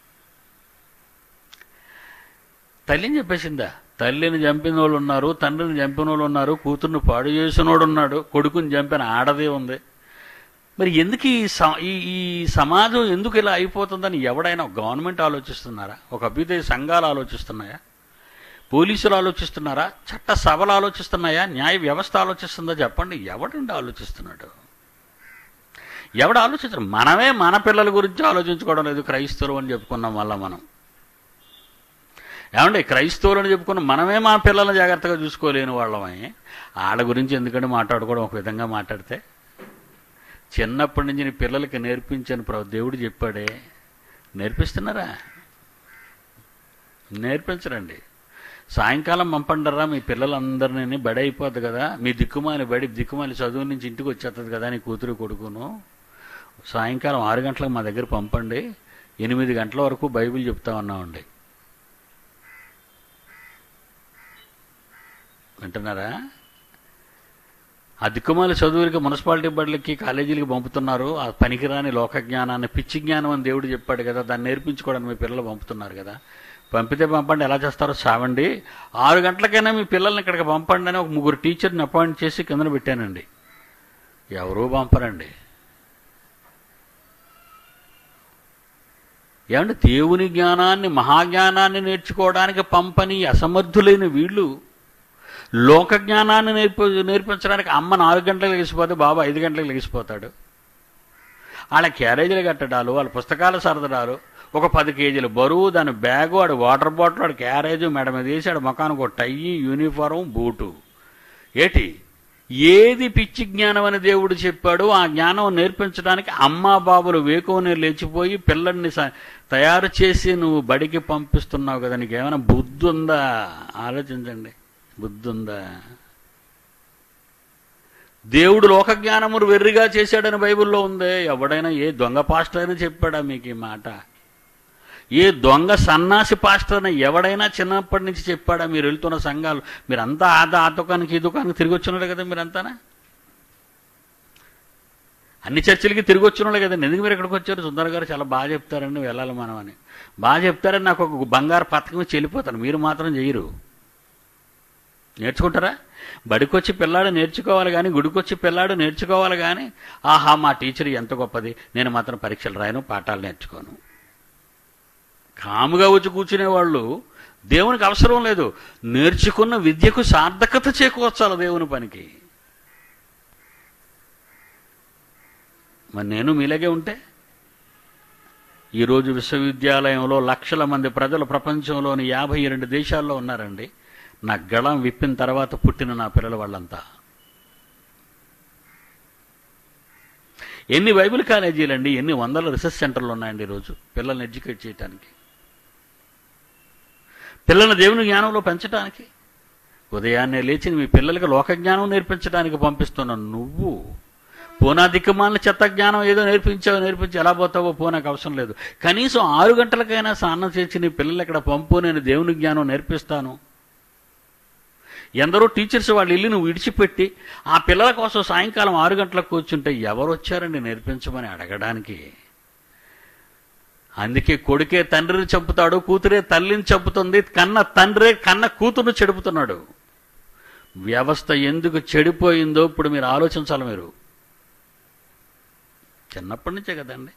తల్లిని చెప్పేసిందా? తల్లిని చంపిన వాళ్ళు ఉన్నారు, తండ్రిని చంపిన వాళ్ళు ఉన్నారు, కూతుర్ని పాడు చేసినోడు ఉన్నాడు, కొడుకుని చంపిన ఆడదే ఉంది. మరి ఎందుకు ఈ ఈ సమాజం ఎందుకు ఇలా అయిపోతుందని ఎవడైనా గవర్నమెంట్ ఆలోచిస్తున్నారా? ఒక అభ్యుదయ సంఘాలు ఆలోచిస్తున్నాయా? పోలీసులు ఆలోచిస్తున్నారా? చట్ట సభలు ఆలోచిస్తున్నాయా? న్యాయ వ్యవస్థ ఆలోచిస్తుందా? చెప్పండి, ఎవడండి ఆలోచిస్తున్నాడు? ఎవడు ఆలోచిస్తారు? మనమే మన పిల్లల గురించి ఆలోచించుకోవడం లేదు. క్రైస్తవులు అని చెప్పుకున్నాం వల్ల మనం. ఏమండి, క్రైస్తవులు అని చెప్పుకున్నాం, మనమే మా పిల్లల్ని జాగ్రత్తగా చూసుకోలేని వాళ్ళమే. వాళ్ళ గురించి ఎందుకంటే మాట్లాడుకోవడం ఒక విధంగా మాట్లాడితే. చిన్నప్పటి నుంచి నీ పిల్లలకి నేర్పించని ప్రభు దేవుడు చెప్పాడే, నేర్పిస్తున్నారా? నేర్పించరండి. సాయంకాలం పంపండరా మీ పిల్లలందరినీ, బడి అయిపోద్ది కదా, మీ దిక్కుమాలి బడి దిక్కుమాలి చదువు నుంచి ఇంటికి వచ్చేస్తుంది కదా నీ కూతురు కొడుకును, సాయంకాలం ఆరు గంటలకు మా దగ్గర పంపండి, ఎనిమిది గంటల వరకు బైబిల్ చెప్తా ఉన్నామండి. వింటున్నారా? ఆ దిక్కుమాలి చదువులకి మున్సిపాలిటీ బడులకి కాలేజీలకి పంపుతున్నారు. ఆ పనికిరాని లోక జ్ఞానాన్ని, పిచ్చి జ్ఞానం అని దేవుడు చెప్పాడు కదా, దాన్ని నేర్పించుకోవడానికి మీ పిల్లలు పంపుతున్నారు కదా. పంపితే పంపండి, ఎలా చేస్తారో చావండి. ఆరు గంటలకైనా మీ పిల్లల్ని ఇక్కడికి పంపండి అని ఒక ముగ్గురు టీచర్ని అపాయింట్ చేసి కిందన పెట్టానండి. ఎవరూ పంపరండి. ఏమంటే దేవుని జ్ఞానాన్ని, మహాజ్ఞానాన్ని నేర్చుకోవడానికి పంపని అసమర్థులైన వీళ్ళు లోక జ్ఞానాన్ని నేర్ప నేర్పించడానికి అమ్మ నాలుగు గంటలకు లెగిసిపోతే బాబు ఐదు గంటలకు లెగిసిపోతాడు. వాళ్ళ క్యారేజీలు కట్టడాలు, వాళ్ళ పుస్తకాలు సరదడాలు, ఒక పది కేజీల బరువు, దాని బ్యాగు, ఆడు వాటర్ బాటిల్, ఆడు క్యారేజు, మెడ మీద వేసి ఆడు ముఖానికి ఒక టై, యూనిఫారం, బూటు. ఏటి ఏది పిచ్చి జ్ఞానం అని దేవుడు చెప్పాడు, ఆ జ్ఞానం నేర్పించడానికి అమ్మా బాబులు వేకువనే లేచిపోయి పిల్లల్ని తయారు చేసి నువ్వు బడికి పంపిస్తున్నావు కదా, నీకేమైనా బుద్ధి ఉందా? ఆలోచించండి, బుద్ధి ఉందా? దేవుడు లోక జ్ఞానమును వెర్రిగా చేశాడని బైబిల్లో ఉందే. ఎవడైనా ఏ దొంగ పాస్టర్ అయినా చెప్పాడా మీకు ఈ మాట? ఏ దొంగ సన్నాసి పాస్టర్ అయినా ఎవడైనా చిన్నప్పటి నుంచి చెప్పాడా? మీరు వెళ్తున్న సంఘాలు, మీరంతా ఆ ఆ దుకాణానికి ఈ దుకాణానికి తిరిగి వచ్చినాడు కదా మీరంతానా? అన్ని చర్చలకి తిరిగి వచ్చినాడు కదా. ఎందుకు మీరు ఎక్కడికి వచ్చారు? సుందర్ గారు చాలా బాగా చెప్తారండి, వెళ్ళాలి మనం అని బాగా చెప్తారని నాకు ఒక బంగారు పథకం ఇచ్చి వెళ్ళిపోతాను. మీరు మాత్రం చేయరు. నేర్చుకుంటారా? బడికొచ్చి పిల్లాడు నేర్చుకోవాలి కానీ, గుడికొచ్చి పిల్లాడు నేర్చుకోవాలి కానీ, ఆహా మా టీచర్ ఎంత గొప్పది, నేను మాత్రం పరీక్షలు రాయను, పాఠాలు నేర్చుకోను. కాముగా వచ్చి కూర్చునేవాళ్ళు దేవునికి అవసరం లేదు. నేర్చుకున్న విద్యకు సార్థకత చేకూర్చాలి దేవుని పనికి. మరి నేను మీలాగే ఉంటే, ఈరోజు విశ్వవిద్యాలయంలో లక్షల మంది ప్రజలు ప్రపంచంలోని యాభై రెండు దేశాల్లో ఉన్నారండి. నా గళం విప్పిన తర్వాత పుట్టిన నా పిల్లల వాళ్ళంతా. ఎన్ని బైబిల్ కాలేజీలండి, ఎన్ని వందల రీసెర్చ్ సెంటర్లు ఉన్నాయండి ఈరోజు పిల్లల్ని ఎడ్యుకేట్ చేయడానికి, పిల్లల్ని దేవుని జ్ఞానంలో పెంచడానికి. ఉదయాన్నే లేచి మీ పిల్లలకి లోక జ్ఞానం నేర్పించడానికి పంపిస్తున్నాను. నువ్వు పోనా దిక్కుమాలిన చెత్త జ్ఞానం ఏదో నేర్పించావు, నేర్పించి ఎలా పోతావో పో, నాకు అవసరం లేదు. కనీసం ఆరు గంటలకైనా స్నానం చేసి నీ పిల్లలు ఇక్కడ పంపు, నేను దేవుని జ్ఞానం నేర్పిస్తాను. ఎందరో టీచర్స్ వాళ్ళ ఇల్లు నువ్వు విడిచిపెట్టి ఆ పిల్లల కోసం సాయంకాలం ఆరు గంటలకు కూర్చుంటే ఎవరు వచ్చారండి నేర్పించమని అడగడానికి? అందుకే కొడుకే తండ్రిని చంపుతాడు, కూతురే తల్లిని చంపుతుంది, కన్న తండ్రే కన్న కూతురును చెడుపుతున్నాడు. వ్యవస్థ ఎందుకు చెడిపోయిందో ఇప్పుడు మీరు ఆలోచించాలి. మీరు చిన్నప్పటి నుంచే కదండి.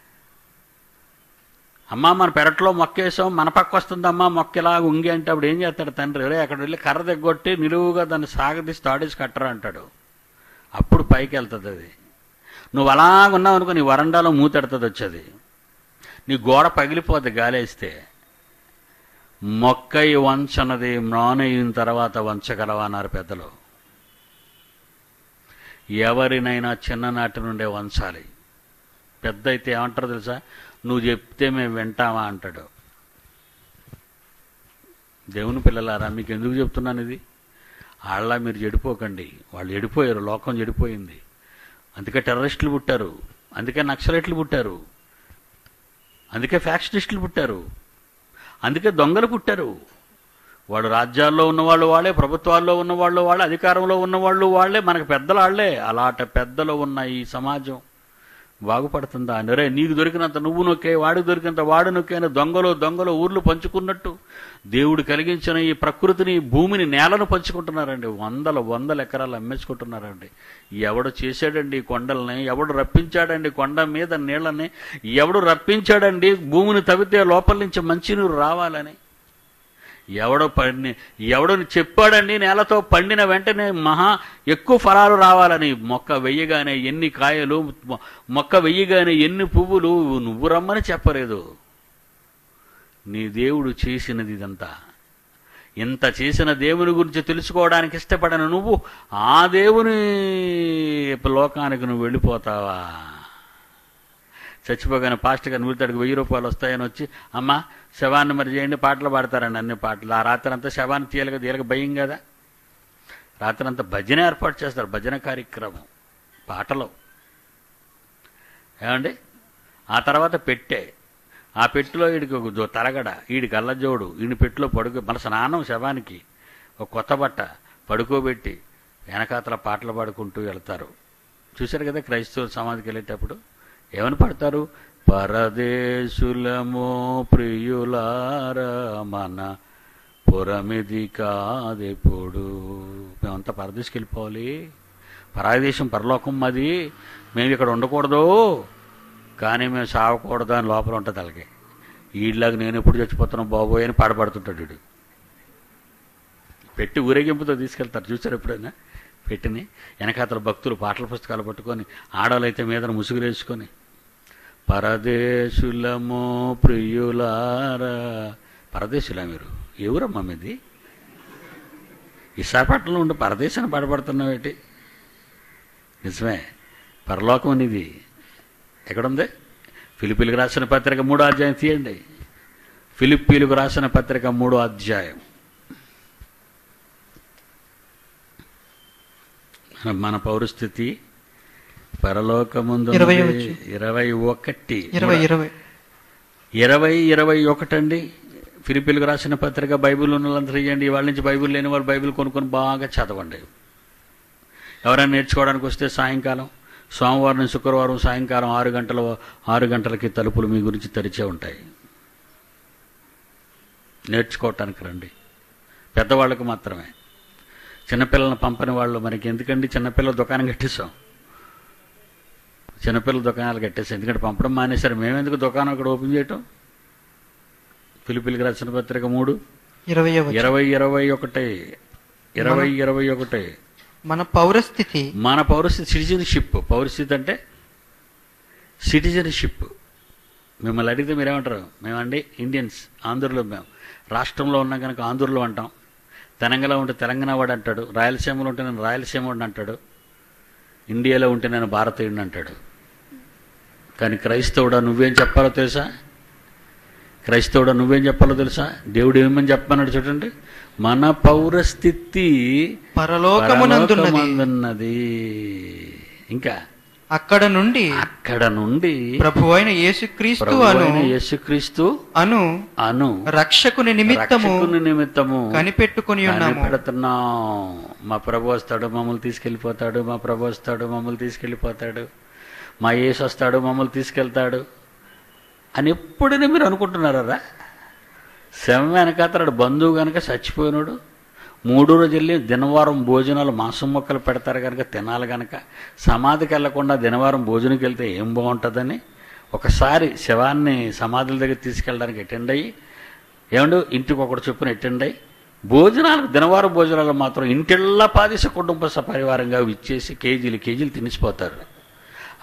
అమ్మ మన పెరట్లో మొక్కేసాం, మన పక్క వస్తుందమ్మా మొక్కేలా ఉంగి అంటే అప్పుడు ఏం చేస్తాడు తండ్రి? రే అక్కడ వెళ్ళి కర్ర దగ్గొట్టి నిలువుగా దాన్ని సాగదీసి తాడేసి కట్టరా అంటాడు. అప్పుడు పైకి వెళ్తుంది అది. నువ్వు అలాగున్నావు అనుకో, నీ వరండాలో మూతెడుతుంది వచ్చేది, నీ గోడ పగిలిపోద్ది గాలేస్తే. మొక్కై వంచనది మ్రానయిన తర్వాత వంచగలవా అన్నారు పెద్దలు. ఎవరినైనా చిన్ననాటి నుండే వంచాలి. పెద్ద అయితే ఏమంటారు తెలుసా, నువ్వు చెప్తే మేము వింటామా అంటాడు. దేవుని పిల్లలారా, మీకు ఎందుకు చెప్తున్నాను ఇది? వాళ్ళ మీరు చెడిపోకండి. వాళ్ళు చెడిపోయారు, లోకం చెడిపోయింది. అందుకే టెర్రరిస్టులు పుట్టారు, అందుకే నక్సలైట్లు పుట్టారు, అందుకే ఫ్యాక్షనిస్టులు పుట్టారు, అందుకే దొంగలు పుట్టారు. వాడు రాజ్యాల్లో ఉన్నవాళ్ళు వాళ్ళే, ప్రభుత్వాల్లో ఉన్నవాళ్ళు వాళ్ళే, అధికారంలో ఉన్నవాళ్ళు వాళ్ళే, మనకు పెద్దలు వాళ్ళే. అలాంటి పెద్దలు ఉన్న ఈ సమాజం బాగుపడుతుందా? నరే, నీకు దొరికినంత నువ్వు నొక్కే, వాడికి దొరికినంత వాడు నొక్కే, దొంగలు దొంగలు ఊర్లు పంచుకున్నట్టు దేవుడు కలిగించిన ఈ ప్రకృతిని, భూమిని, నేలను పంచుకుంటున్నారండి. వందల వందల ఎకరాలు అమ్మేసుకుంటున్నారండి. ఎవడు చేశాడండి కొండల్ని? ఎవడు రప్పించాడండి కొండ మీద నీళ్ళని? ఎవడు రప్పించాడండి భూమిని తవ్వితే లోపల నుంచి మంచినీరు రావాలని? ఎవడో పండి ఎవడో చెప్పాడండి నేలతో పండిన వెంటనే మహా ఎక్కువ ఫలాలు రావాలని? మొక్క వెయ్యగానే ఎన్ని కాయలు, మొక్క వెయ్యగానే ఎన్ని పువ్వులు నువ్వు రమ్మని చెప్పలేదు. నీ దేవుడు చేసినది ఇదంతా. ఇంత చేసిన దేవుని గురించి తెలుసుకోవడానికి ఇష్టపడిన నువ్వు ఆ దేవుని లోకానికి నువ్వు వెళ్ళిపోతావా? చచ్చిపోగానే పాస్టర్ గారు నూరితాడికి వెయ్యి రూపాయలు వస్తాయని వచ్చి, అమ్మ శవాన్ని మరి చేయండి, పాటలు పాడతారండి, అన్ని పాటలు. ఆ రాత్రి అంతా శవాన్ని తీయలేక తీయలేక భయం కదా. రాత్రి అంతా భజన ఏర్పాటు చేస్తారు, భజన కార్యక్రమం, పాటలు ఏమండి. ఆ తర్వాత పెట్టే, ఆ పెట్టెలో వీడికి ఒక తలగడ, వీడికి అల్లజోడు, వీడిని పెట్టెలో పడుకో, మన స్నానం శవానికి ఒక కొత్త బట్ట పడుకోబెట్టి వెనకాతల పాటలు పాడుకుంటూ వెళ్తారు. చూశారు కదా క్రైస్తవ సమాధికి వెళ్ళేటప్పుడు ఏమని పడతారు? పరదేశులమో ప్రియులారా మన పురమిది కాదెప్పుడు. మేమంతా పరదేశకి వెళ్ళిపోవాలి, పరాదేశం పరలోకం మాది, మేము ఇక్కడ ఉండకూడదు, కానీ మేము సావకూడదు అని లోపల ఉంటుంది అలాగే. వీళ్ళలాగా నేను ఎప్పుడు చచ్చిపోతున్నాను బాబోయ్ అని పాడపడుతుంటాడు వీడు. పెట్టి ఊరేగింపుతో తీసుకెళ్తారు, చూసారు ఎప్పుడైనా? పెట్టిని వెనకాతల భక్తులు పాటల పుస్తకాలు పట్టుకొని, ఆడవాళ్ళైతే మీద ముసుగురేసుకొని, పరదేశులమో ప్రియులారా. పరదేశులా మీరు? ఎవరమ్మా మీది? విశాఖపట్నంలో ఉండి పరదేశాన్ని పాడపడుతున్నావేటి? నిజమే, పరలోకం అనేది ఎక్కడుంది? ఫిలిప్పీలకు రాసిన పత్రిక మూడో అధ్యాయం తీయండి. ఫిలిప్పీలకు రాసిన పత్రిక మూడో అధ్యాయం మన పౌరస్థితి పరలోకముందు ఇరవై ఒకటి ఇరవై ఇరవై ఇరవై ఒకటి అండి. ఫిలిప్పీలకు రాసిన పత్రిక బైబిల్ ఉన్న వాళ్ళందరూ ఇవ్వండి. వాళ్ళ నుంచి బైబిల్ లేని వాళ్ళు బైబిల్ కొనుక్కొని బాగా చదవండి. ఎవరైనా నేర్చుకోవడానికి వస్తే సాయంకాలం, సోమవారం నుంచి శుక్రవారం సాయంకాలం ఆరు గంటల ఆరు గంటలకి తలుపులు మీ గురించి తెరిచే ఉంటాయి. నేర్చుకోవటానికి రండి. పెద్దవాళ్ళకు మాత్రమే, చిన్నపిల్లలను పంపని వాళ్ళు మనకి ఎందుకండి? చిన్నపిల్లల దుకాణం కట్టేసాం, చిన్నపిల్లల దుకాణాలు కట్టేసాం. ఎందుకంటే పంపడం మానేశారు. మేమెందుకు దుకాణం అక్కడ ఓపెన్ చేయటం? ఫిలిప్పీలకు రాసిన పత్రిక మూడు ఇరవై ఇరవై ఇరవై ఒకటి ఇరవై ఇరవై ఒకటి మన పౌరస్థితి మన పౌరస్థితి సిటిజన్షిప్. పౌరస్థితి అంటే సిటిజన్షిప్. మిమ్మల్ని అడిగితే మీరేమంటారు? మేమండి ఇండియన్స్, ఆంధ్రులు. మేము రాష్ట్రంలో ఉన్నాం కనుక ఆంధ్రులు అంటాం. తెలంగాణలో ఉంటే తెలంగాణ వాడు అంటాడు, రాయలసీమలో ఉంటే నేను రాయలసీమ వాడిని అంటాడు, ఇండియాలో ఉంటే నేను భారతీయుడిని అంటాడు. కానీ క్రైస్తవుడా నువ్వేం చెప్పాలో తెలుసా? క్రైస్తవుడా నువ్వేం చెప్పాలో తెలుసా? దేవుడు ఏమని చెప్పమన్నాడు చూడండి. మన పౌరస్థితి పరలోకమునందున్నది. ఇంకా అక్కడ నుండి అక్కడ నుండి ప్రభు అయిన యేసుక్రీస్తు అను యేసుక్రీస్తు అను అను రక్షకుని నిమిత్తము నిమిత్తము కనిపెట్టుకుని ఉన్నాము. పెడుతున్నాం. మా ప్రభు వస్తాడు మమ్మల్ని తీసుకెళ్ళిపోతాడు, మా ప్రభు వస్తాడు మమ్మల్ని తీసుకెళ్ళిపోతాడు, మా యేసు వస్తాడు మమ్మల్ని తీసుకెళ్తాడు అని ఎప్పుడైనా మీరు అనుకుంటున్నారా? శవం వెనకాతడు బంధువు కనుక చచ్చిపోయినాడు, మూడు రోజుల్ని దినవారం భోజనాలు మాంసం మొక్కలు పెడతారు కనుక తినాలి కనుక సమాధికి వెళ్లకుండా దినవారం భోజనంకి వెళ్తే ఏం బాగుంటుందని ఒకసారి శవాన్ని సమాధుల దగ్గర తీసుకెళ్ళడానికి అటెండ్ అయ్యి, ఏమండు ఇంటికి ఒకటి చొప్పున అటెండ్ అయ్యి, భోజనాలకు దినవారం భోజనాలు మాత్రం ఇంటిళ్ళ పాదిస కుటుంబ సపరివారంగా ఇచ్చేసి కేజీలు కేజీలు తినిసిపోతారు.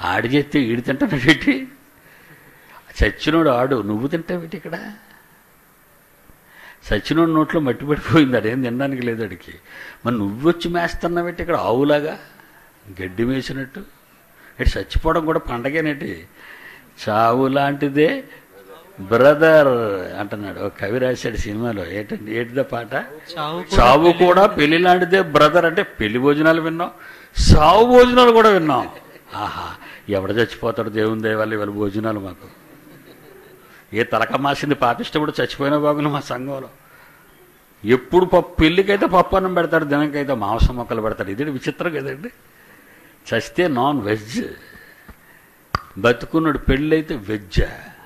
ఆడి చేస్తే ఈడు తింటాను పెట్టి చచ్చినోడు ఆడు నువ్వు తింటావేటి ఇక్కడ చచ్చినోడు నోట్లో మట్టి పడిపోయింది అదేం తినడానికి లేదు అడికి మరి నువ్వు వచ్చి మేస్తున్నావేటి ఇక్కడ ఆవులాగా గడ్డి మేసినట్టు ఇటు చచ్చిపోవడం కూడా పండగేనేటి చావు లాంటిదే బ్రదర్ అంటున్నాడు ఒక కవి రాశాడు సినిమాలో ఏంటంటే ఏంటిదా పాట చావు కూడా పెళ్లి లాంటిదే బ్రదర్ అంటే పెళ్లి భోజనాలు విన్నాం సావు భోజనాలు కూడా విన్నాం ఆహా ఎవడ చచ్చిపోతాడు దేవుని దేవాలి వాళ్ళ భోజనాలు మాకు ఏ తలక మాసింది పాపిష్టప్పుడు చచ్చిపోయిన బాగులు మా సంఘంలో ఎప్పుడు పప్పు పెళ్ళికైతే పప్పు అన్నం పెడతాడు దినంకైతే మాంసం మొక్కలు పెడతాడు ఇది విచిత్రం కదండి చస్తే నాన్ వెజ్ బతుకున్నాడు పెళ్ళైతే వెజ్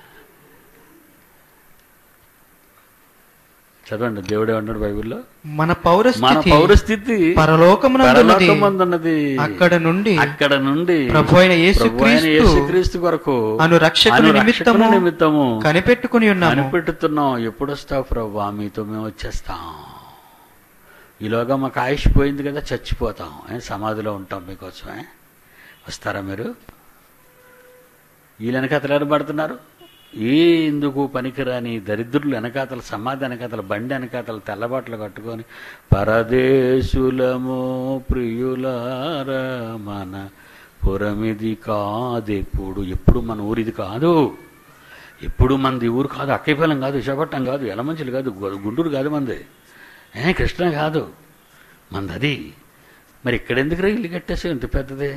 చదవండి దేవుడే ఉన్నాడు బైబిల్లో మన పౌరస్థితి మన పౌరస్థితి పరలోకమందున్నది అక్కడ నుండి అక్కడ నుండి ప్రభు అయిన యేసుక్రీస్తు కొరకు అను రక్షకుని నిమిత్తము నిమిత్తము కనిపెట్టుకుని ఉన్నాము కనిపెట్టుతున్నాం ఎప్పుడు వస్తావు ప్రభు మీతో మేము వచ్చేస్తాం ఈలోగా మాకు ఆయుష్ పోయింది కదా చచ్చిపోతాం సమాధిలో ఉంటాం మీకోసమే వస్తారా మీరు వీళ్ళు వెనకాతలు పడుతున్నారు ఏ ఎందుకు పనికిరాని దరిద్రులు వెనకాతల సమాధి వెనకాతల బండి వెనకాతల తెల్లబాట్లు కట్టుకొని పరదేశులమో ప్రియులారా మన పురమిది కాదెప్పుడు ఎప్పుడు మన ఊరిది కాదు ఎప్పుడు మనది ఊరు కాదు అక్కైపాలెం కాదు విశాఖపట్నం కాదు ఎలమంచిలు కాదు గుంటూరు కాదు మనది ఏ కృష్ణ కాదు మనది అది మరి ఇక్కడెందుకు రా ఇల్లు కట్టేసే ఇంత పెద్దదే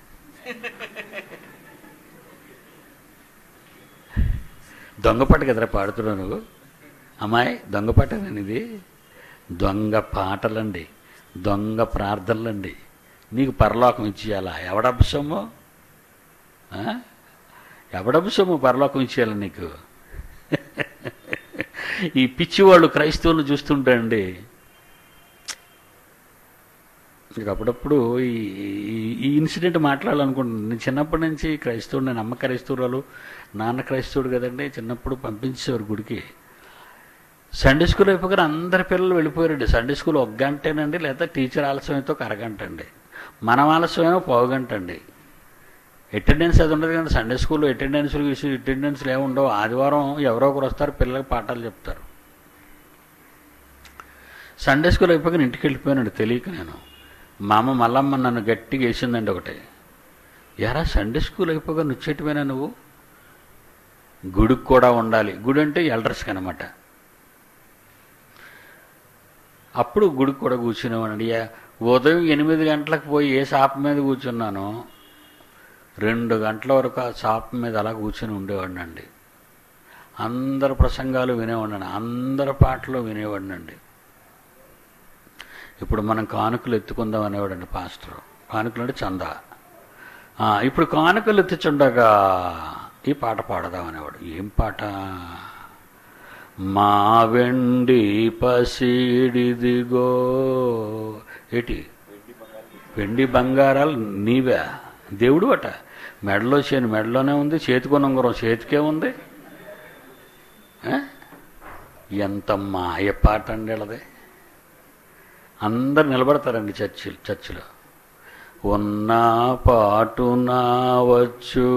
దొంగపాట కదరా పాడుతున్నావు నువ్వు అమ్మాయి దొంగపాట ఇది దొంగ పాటలండి దొంగ ప్రార్థనలండి నీకు పరలోకం ఇచ్చేయాలా ఎవడబ్బ సొమ్ము ఎవడబ్బ సొమ్ము పరలోకం ఇచ్చేయాలి నీకు ఈ పిచ్చివాళ్ళు క్రైస్తవులను చూస్తుంటారండి ఇక అప్పుడప్పుడు ఈ ఈ ఇన్సిడెంట్ మాట్లాడాలనుకుంటున్నాను నేను చిన్నప్పటి నుంచి క్రైస్తవుడు నేను అమ్మ క్రైస్తవురాలు నాన్న క్రైస్తవుడు కదండి చిన్నప్పుడు పంపించేవారు గుడికి సండే స్కూల్ అయిపోగానే అందరి పిల్లలు వెళ్ళిపోయారండి సండే స్కూల్ ఒక గంటేనండి లేదా టీచర్ ఆలస్యమైతే ఒక అరగంట అండి మనం ఆలస్యమైనా పావు గంట అండి అటెండెన్స్ అది ఉండదు కానీ సండే స్కూల్లో అటెండెన్స్లు విషయం అటెండెన్స్లు ఏమి ఉండవు ఆదివారం ఎవరో ఒకరు వస్తారు పిల్లలకి పాఠాలు చెప్తారు సండే స్కూల్ అయిపోగానే ఇంటికి వెళ్ళిపోయానండి తెలియక నేను మా అమ్మ మల్లమ్మ నన్ను గట్టిగా వేసిందండి ఒకటి ఎరా సండే స్కూల్ అయిపోగా నుచ్చేటిపోయినా నువ్వు గుడికి కూడా ఉండాలి గుడి అంటే ఎల్డర్స్కి అనమాట అప్పుడు గుడికి కూడా కూర్చునేవాడండి ఉదయం ఎనిమిది గంటలకు పోయి ఏ షాప్ మీద కూర్చున్నానో రెండు గంటల వరకు ఆ షాప్ మీద అలా కూర్చొని ఉండేవాడిని అండి అందరు ప్రసంగాలు వినేవాడిని అందరి పాటలు వినేవాడినండి ఇప్పుడు మనం కానుకలు ఎత్తుకుందాం అనేవాడండి పాస్టర్ కానుకలు అంటే చందా ఇప్పుడు కానుకలు ఎత్తుచుండగా ఈ పాట పాడదాం అనేవాడు ఏం పాట మా వెండి పసిడిదిగో ఏటి వెండి బంగారాలు నీవే దేవుడు అట మెడలో చేను మెడలోనే ఉంది చేతికి ఉంగరం చేతికే ఉంది ఎంత మాయ పాట అండి అదే అందరు నిలబడతారండి చర్చి చర్చిలో ఉన్న పాటునా వచ్చు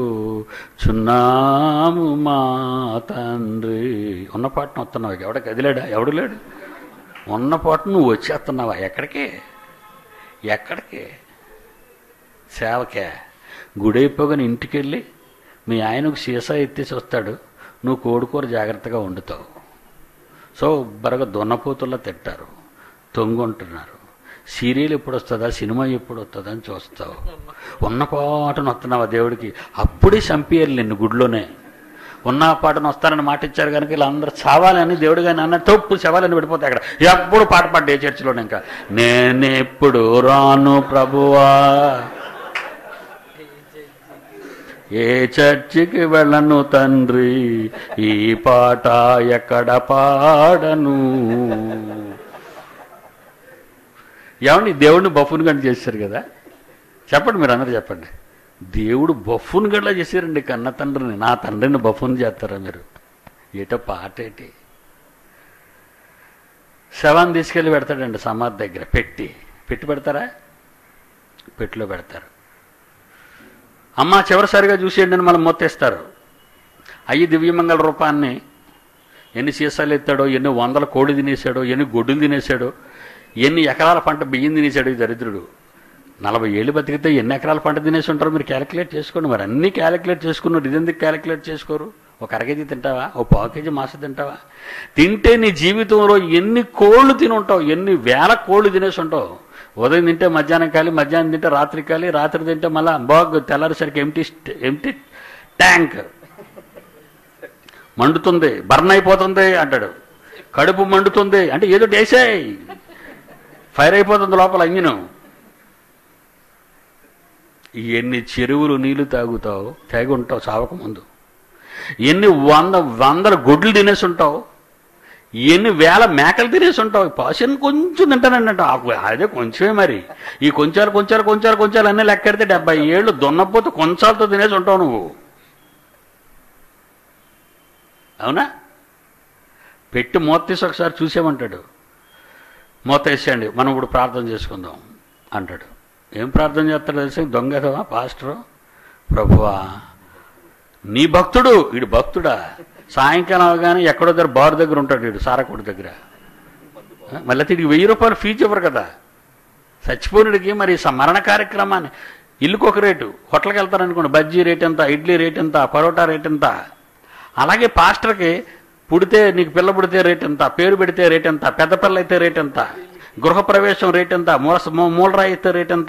చున్నాము మా తండ్రి ఉన్న పాటను వస్తున్నావా ఎవడ కదిలేడా ఎవడు లేడు ఉన్న పాటు నువ్వు వచ్చేస్తున్నావా ఎక్కడికి ఎక్కడికి సేవకే గుడైపోగానే ఇంటికి వెళ్ళి మీ ఆయనకు సీసా ఎత్తేసి వస్తాడు నువ్వు కోడికూర జాగ్రత్తగా వండుతావు సో బరగా దున్నపోతుల్లా తింటారు తొంగుంటున్నారు సీరియల్ ఎప్పుడు వస్తుందా సినిమా ఎప్పుడు వస్తుందా అని చూస్తావు ఉన్న పాటను వస్తున్నావా దేవుడికి అప్పుడే చంపేయాలి నిన్ను గుడిలోనే ఉన్న పాటను వస్తారని మాట ఇచ్చారు కనుక ఇలా అందరూ చావాలని దేవుడు కానీ అన్న తప్పు చవాలని పడిపోతాయి అక్కడ ఎప్పుడు పాట పాడే చర్చిలోనే ఇంకా నేనెప్పుడు రాను ప్రభువా ఏ చర్చికి వెళ్ళను తండ్రి ఈ పాట ఎక్కడ పాడను ఏమండి దేవుడిని బఫున్ గంట చేశారు కదా చెప్పండి మీరు అందరూ చెప్పండి దేవుడు బఫున్ గంటలా చేశారండి కన్న తండ్రిని నా తండ్రిని బఫున్ చేస్తారా మీరు ఏటో పాట ఏంటి శవాన్ని తీసుకెళ్ళి పెడతాడండి సమాధి దగ్గర పెట్టి పెట్టి పెడతారా పెట్టిలో పెడతారు అమ్మ చివరిసారిగా చూసేయండి అని మనం మొత్తేస్తారు. అయ్యి దివ్యమంగళ రూపాన్ని ఎన్ని సీసాలు ఎత్తాడో, ఎన్ని వందల కోడి తినేశాడో, ఎన్ని గొడ్డులు తినేశాడో, ఎన్ని ఎకరాల పంట బియ్యం తినేశాడు ఈ దరిద్రుడు. నలభై ఏళ్ళు బతికితే ఎన్ని ఎకరాల పంట తినేసి ఉంటారో మీరు క్యాలిక్యులేట్ చేసుకోండి. మరి అన్నీ క్యాలిక్యులేట్ చేసుకున్నారు, ఇదెందుకు క్యాలిక్యులేట్ చేసుకోరు? ఒక అర కేజీ తింటావా, ఓ పావు కేజీ మాస తింటావా? తింటే నీ జీవితంలో ఎన్ని కోళ్ళు తిని ఉంటావు, ఎన్ని వేల కోళ్ళు తినేసి ఉంటావు. ఉదయం తింటే మధ్యాహ్నం కాలి, మధ్యాహ్నం తింటే రాత్రి కాలి, రాత్రి తింటే మళ్ళీ బాగు తెల్లారేసరికి ఎంటీ ఎంటీ ట్యాంక్ మండుతుంది, బర్న్ అయిపోతుంది అంటాడు. కడుపు మండుతుంది అంటే ఏదో వేసాయి, ఫైర్ అయిపోతుంది లోపల ఇంజిన్. ఎన్ని చెరువులు నీళ్లు తాగుతావు, తాగి ఉంటావు చావకముందు. ఎన్ని వంద వందల గొడ్లు తినేసి ఉంటావు, ఎన్ని వేల మేకలు తినేసి ఉంటావు. పాషన్ కొంచెం తింటానండి అంట, అదే కొంచెమే. మరి ఈ కొంచాలు కొంచాలు కొంచాలు కొంచాలు అన్నీ లెక్కెడితే డెబ్బై ఏళ్ళు దున్నపోతే కొంచాలతో తినేసి ఉంటావు నువ్వు. అవునా? పెట్టి మూత తీసి ఒకసారి చూసేమంటాడు. మూత వేసేయండి, మనం ఇప్పుడు ప్రార్థన చేసుకుందాం అంటాడు. ఏం ప్రార్థన చేస్తాడు తెలిసి? దొంగదవా పాస్టరు? ప్రభువా నీ భక్తుడు, వీడు భక్తుడా? సాయంకాలం అవగానే ఎక్కడో దగ్గర బారు దగ్గర ఉంటాడు వీడు, సారకుడి దగ్గర. మళ్ళీ తిరిగి వెయ్యి రూపాయలు ఫీజు ఇవ్వరు కదా చచ్చిపోయినడికి. మరి మరణ కార్యక్రమాన్ని ఇల్లుకు ఒక రేటు, హోటల్కి వెళ్తారనుకోండి బజ్జీ రేట్ ఎంత, ఇడ్లీ రేట్ ఎంత, పరోటా రేట్ ఎంత. అలాగే పాస్టర్కి పుడితే, నీకు పిల్ల పుడితే రేట్ ఎంత, పేరు పెడితే రేట్ ఎంత, పెద్ద పిల్ల అయితే రేట్ ఎంత, గృహప్రవేశం రేట్ ఎంత, మూల మూలరాయి అయితే రేట్ ఎంత.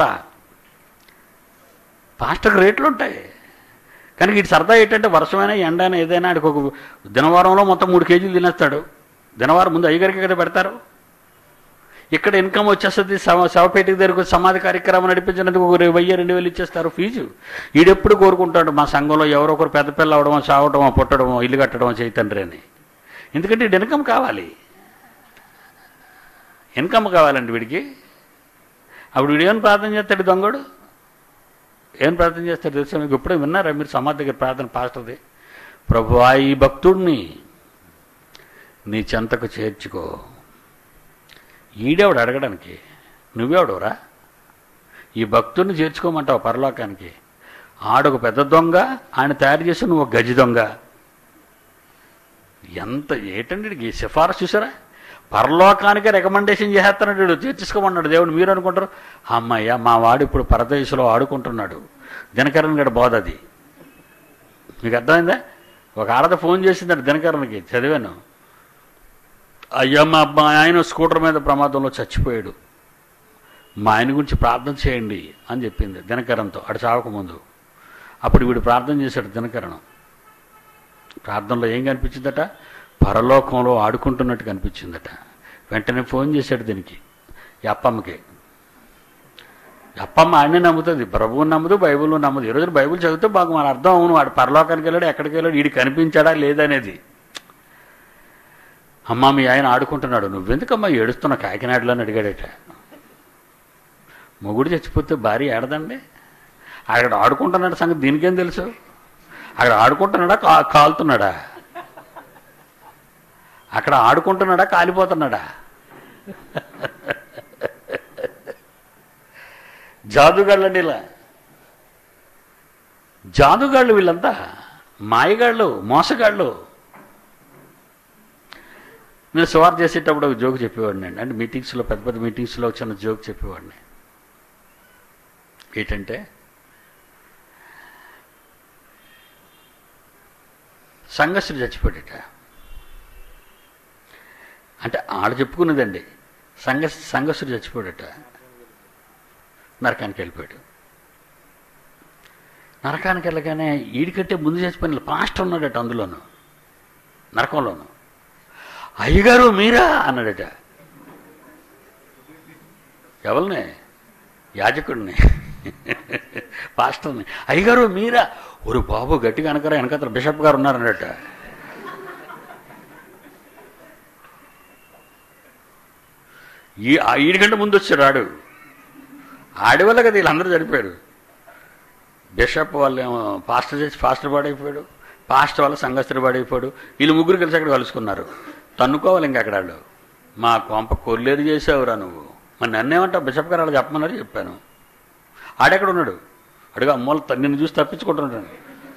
పాస్టర్కి రేట్లు ఉంటాయి. కానీ వీటి సరదా ఏంటంటే వర్షమైనా ఎండైనా ఏదైనా ఆడికి ఒక దినవారంలో మొత్తం మూడు కేజీలు తినేస్తాడు. దినవారం ముందు అయ్యగారికి కదా పెడతారు. ఇక్కడ ఇన్కమ్ వచ్చేస్తుంది, శవ శవపేటకి దగ్గరకు సమాధి కార్యక్రమం నడిపించినందుకు ఒక వెయ్యి రెండు వేలు ఇచ్చేస్తారు ఫీజు. వీడెప్పుడు కోరుకుంటాడు మా సంఘంలో ఎవరో ఒకరు పెద్ద పిల్ల అవడమో, చావడమో, పుట్టడమో, ఇల్లు కట్టడమో చేయతండ్రి అని. ఎందుకంటే వీడు ఇన్కమ్ కావాలి, ఇన్కమ్ కావాలండి వీడికి. అప్పుడు వీడు ఏమైనా ప్రార్థన చేస్తాడు దొంగడు? ఏం ప్రార్థన చేస్తాడు తెలుసా మీకు? ఇప్పుడే విన్నారా మీరు సమాధి దగ్గర ప్రార్థన పాస్టర్ది? ప్రభువా ఈ భక్తుడిని నీ చెంతకు చేర్చుకో. ఈడేవాడు అడగడానికి, నువ్వేవాడురా? ఈ భక్తుడిని చేర్చుకోమంటావు పరలోకానికి? ఆడొక పెద్ద దొంగ, ఆయన తయారు చేసి నువ్వు ఒక గజి దొంగ. ఎంత ఏటండి ఈ సిఫారసు చూసారా? పరలోకానికి రికమెండేషన్ చేస్తాడు, చేర్చుకోమన్నాడు దేవుడు. మీరు అనుకుంటారు అమ్మయ్య మా వాడు ఇప్పుడు పరదేశంలో ఆడుకుంటున్నాడు, దినకరణ్ గడి బోధ అది. మీకు అర్థమైందా? ఒక ఆడద ఫోన్ చేసిందంట దినకరణ్కి, చదివాను. అయ్యా మా అబ్బా ఆయన స్కూటర్ మీద ప్రమాదంలో చచ్చిపోయాడు, మా ఆయన గురించి ప్రార్థన చేయండి అని చెప్పింది దినకరణ్తో, అటు చావకముందు. అప్పుడు వీడు ప్రార్థన చేశాడు దినకరణం. ప్రార్థనలో ఏం కనిపించిందట? పరలోకంలో ఆడుకుంటున్నట్టు కనిపించిందట. వెంటనే ఫోన్ చేశాడు దీనికి, ఈ అప్పమ్మకి. అప్పమ్మ ఆయనే నమ్ముతుంది, ప్రభువుని నమ్మదు, బైబుల్ని నమ్మదు. ఈరోజు బైబుల్ చదివితే బాగా మన అర్థం అవును, వాడు పరలోకానికి వెళ్ళాడు, ఎక్కడికి వెళ్ళాడు, వీడు కనిపించాడా లేదనేది. అమ్మ మీ ఆయన ఆడుకుంటున్నాడు, నువ్వెందుకమ్మా ఏడుస్తున్నా కాకినాడలో అని అడిగాడట. మొగుడు చచ్చిపోతే భార్య ఏడదండి, అక్కడ ఆడుకుంటున్నాడు సంగతి దీనికేం తెలుసు? అక్కడ ఆడుకుంటున్నాడా కా కాలుతున్నాడా? అక్కడ ఆడుకుంటున్నాడా కాలిపోతున్నాడా? జాదుగాళ్ళండి ఇలా, జాదుగాళ్ళు వీళ్ళంతా, మాయగాళ్ళు, మోసగాళ్ళు. నేను సువార్త చేసేటప్పుడు ఒక జోక్ చెప్పేవాడిని అండి, అంటే మీటింగ్స్లో, పెద్ద పెద్ద మీటింగ్స్లో చిన్న జోక్ చెప్పేవాడిని. ఏంటంటే సంఘస్థుడు చచ్చిపోయాడట. అంటే ఆడ చెప్పుకున్నదండి, సంఘ సంఘస్థుడు చచ్చిపోయాడట, నరకానికి వెళ్ళిపోయాడు. నరకానికి వెళ్ళగానే ఈడికంటే ముందు చచ్చిపోయిన పాస్టర్ ఉన్నాడట అందులోను, నరకంలోను. అయ్యగారు మీరా అన్నాడట. ఎవరిని? యాజకుడిని, పాస్టర్ని. అయ్యగారు మీరా? ఒక బాబు గట్టిగా అనకరా, వెనకతర బిషప్ గారు ఉన్నారన్నట. ఈ ఈడికంటే ముందు వచ్చాడు ఆడు, ఆడి వల్ల కదా వీళ్ళందరూ చనిపోయారు. బిషప్ వాళ్ళు ఏమో పాస్టర్ చేసి పాస్టర్ పాడైపోయాడు, పాస్టర్ వల్ల సంఘస్థుడు పాడైపోయాడు. వీళ్ళు ముగ్గురు కలిసి అక్కడ కలుసుకున్నారు. తన్నుకోవాలి ఇంకా అక్కడ వాళ్ళు. మా కొంప కొల్లేరు చేసావురా నువ్వు. మరి నన్నేమంటావు? బిషప్ గారు అలా చెప్పమన్నారు, చెప్పాను. ఆడెక్కడ ఉన్నాడు? అడుగు అమ్మోళ్ళు నిన్ను చూసి తప్పించుకుంటుంటాను.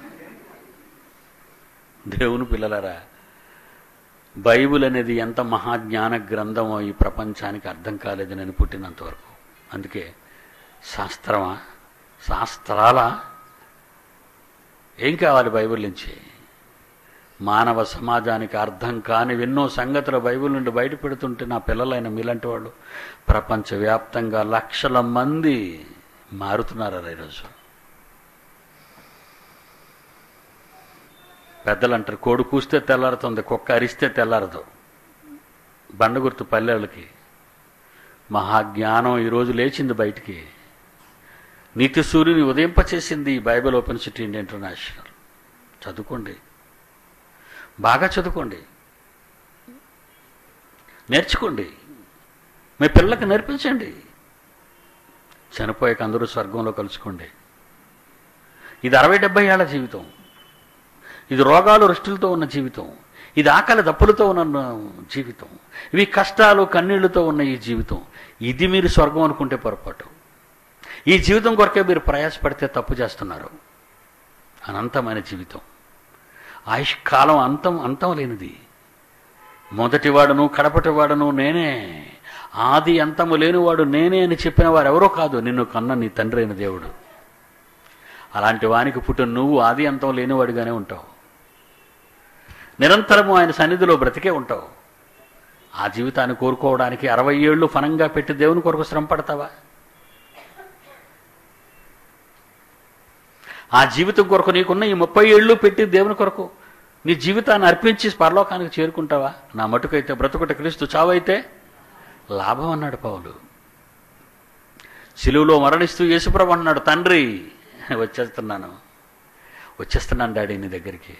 దేవుని పిల్లలారా, బైబిల్ అనేది ఎంత మహాజ్ఞాన గ్రంథమో ఈ ప్రపంచానికి అర్థం కాలేదు నేను పుట్టినంతవరకు. అందుకే శాస్త్రమా, శాస్త్రాలా, ఏం కావాలి బైబిల్ నుంచి? మానవ సమాజానికి అర్థం కాని ఎన్నో సంగతులు బైబిల్ నుండి బయట పెడుతుంటే నా పిల్లలైన మీలాంటి వాళ్ళు ప్రపంచవ్యాప్తంగా లక్షల మంది మారుతున్నారు. ఈరోజు పెద్దలు అంటారు, కోడి కూస్తే తెల్లారుతుంది, కుక్క అరిస్తే తెల్లారదు. బండగుర్తు పల్లెళ్ళకి మహాజ్ఞానం ఈరోజు లేచింది బయటికి. నీతి సూర్యుని ఉదయింపచేసింది ఈ Bible open city India international. చదువుకోండి, బాగా చదువుకోండి, నేర్చుకోండి, మీ పిల్లలకు నేర్పించండి. చనిపోయాక అందరూ స్వర్గంలో కలుసుకోండి. ఇది అరవై డెబ్బై ఏళ్ల జీవితం. ఇది రోగాలు రుష్టులతో ఉన్న జీవితం. ఇది ఆకలి దప్పులతో ఉన్న జీవితం. ఇవి కష్టాలు కన్నీళ్లతో ఉన్న ఈ జీవితం. ఇది మీరు స్వర్గం అనుకుంటే పొరపాటు. ఈ జీవితం కొరకే మీరు ప్రయాసపడితే తప్పు చేస్తున్నారు. అనంతమైన జీవితం, ఆయుష్కాలం అంతం అంతం లేనిది. మొదటివాడును కడపటివాడును నేనే, ఆది అంతము లేనివాడు నేనే అని చెప్పిన వారు ఎవరో కాదు, నిన్ను కన్న నీ తండ్రి అయిన దేవుడు. అలాంటి వానికి పుట్టిన నువ్వు ఆది అంతం లేనివాడిగానే ఉంటావు. నిరంతరము ఆయన సన్నిధిలో బ్రతికే ఉంటావు. ఆ జీవితాన్ని కోరుకోవడానికి అరవై ఏళ్ళు ఫనంగా పెట్టి దేవుని కొరకు శ్రమ పడతావా? ఆ జీవితం కొరకు నీకున్న ఈ ముప్పై ఏళ్ళు పెట్టి దేవుని కొరకు నీ జీవితాన్ని అర్పించి పరలోకానికి చేరుకుంటావా? నా మటుకైతే బ్రతుకుట క్రీస్తు, చావైతే లాభం అన్నాడు పౌలు. శిలువలో మరణిస్తూ యేసుప్రభు అన్నాడు, తండ్రి వచ్చేస్తున్నాను, వచ్చేస్తున్నాను డాడీ నీ దగ్గరికి.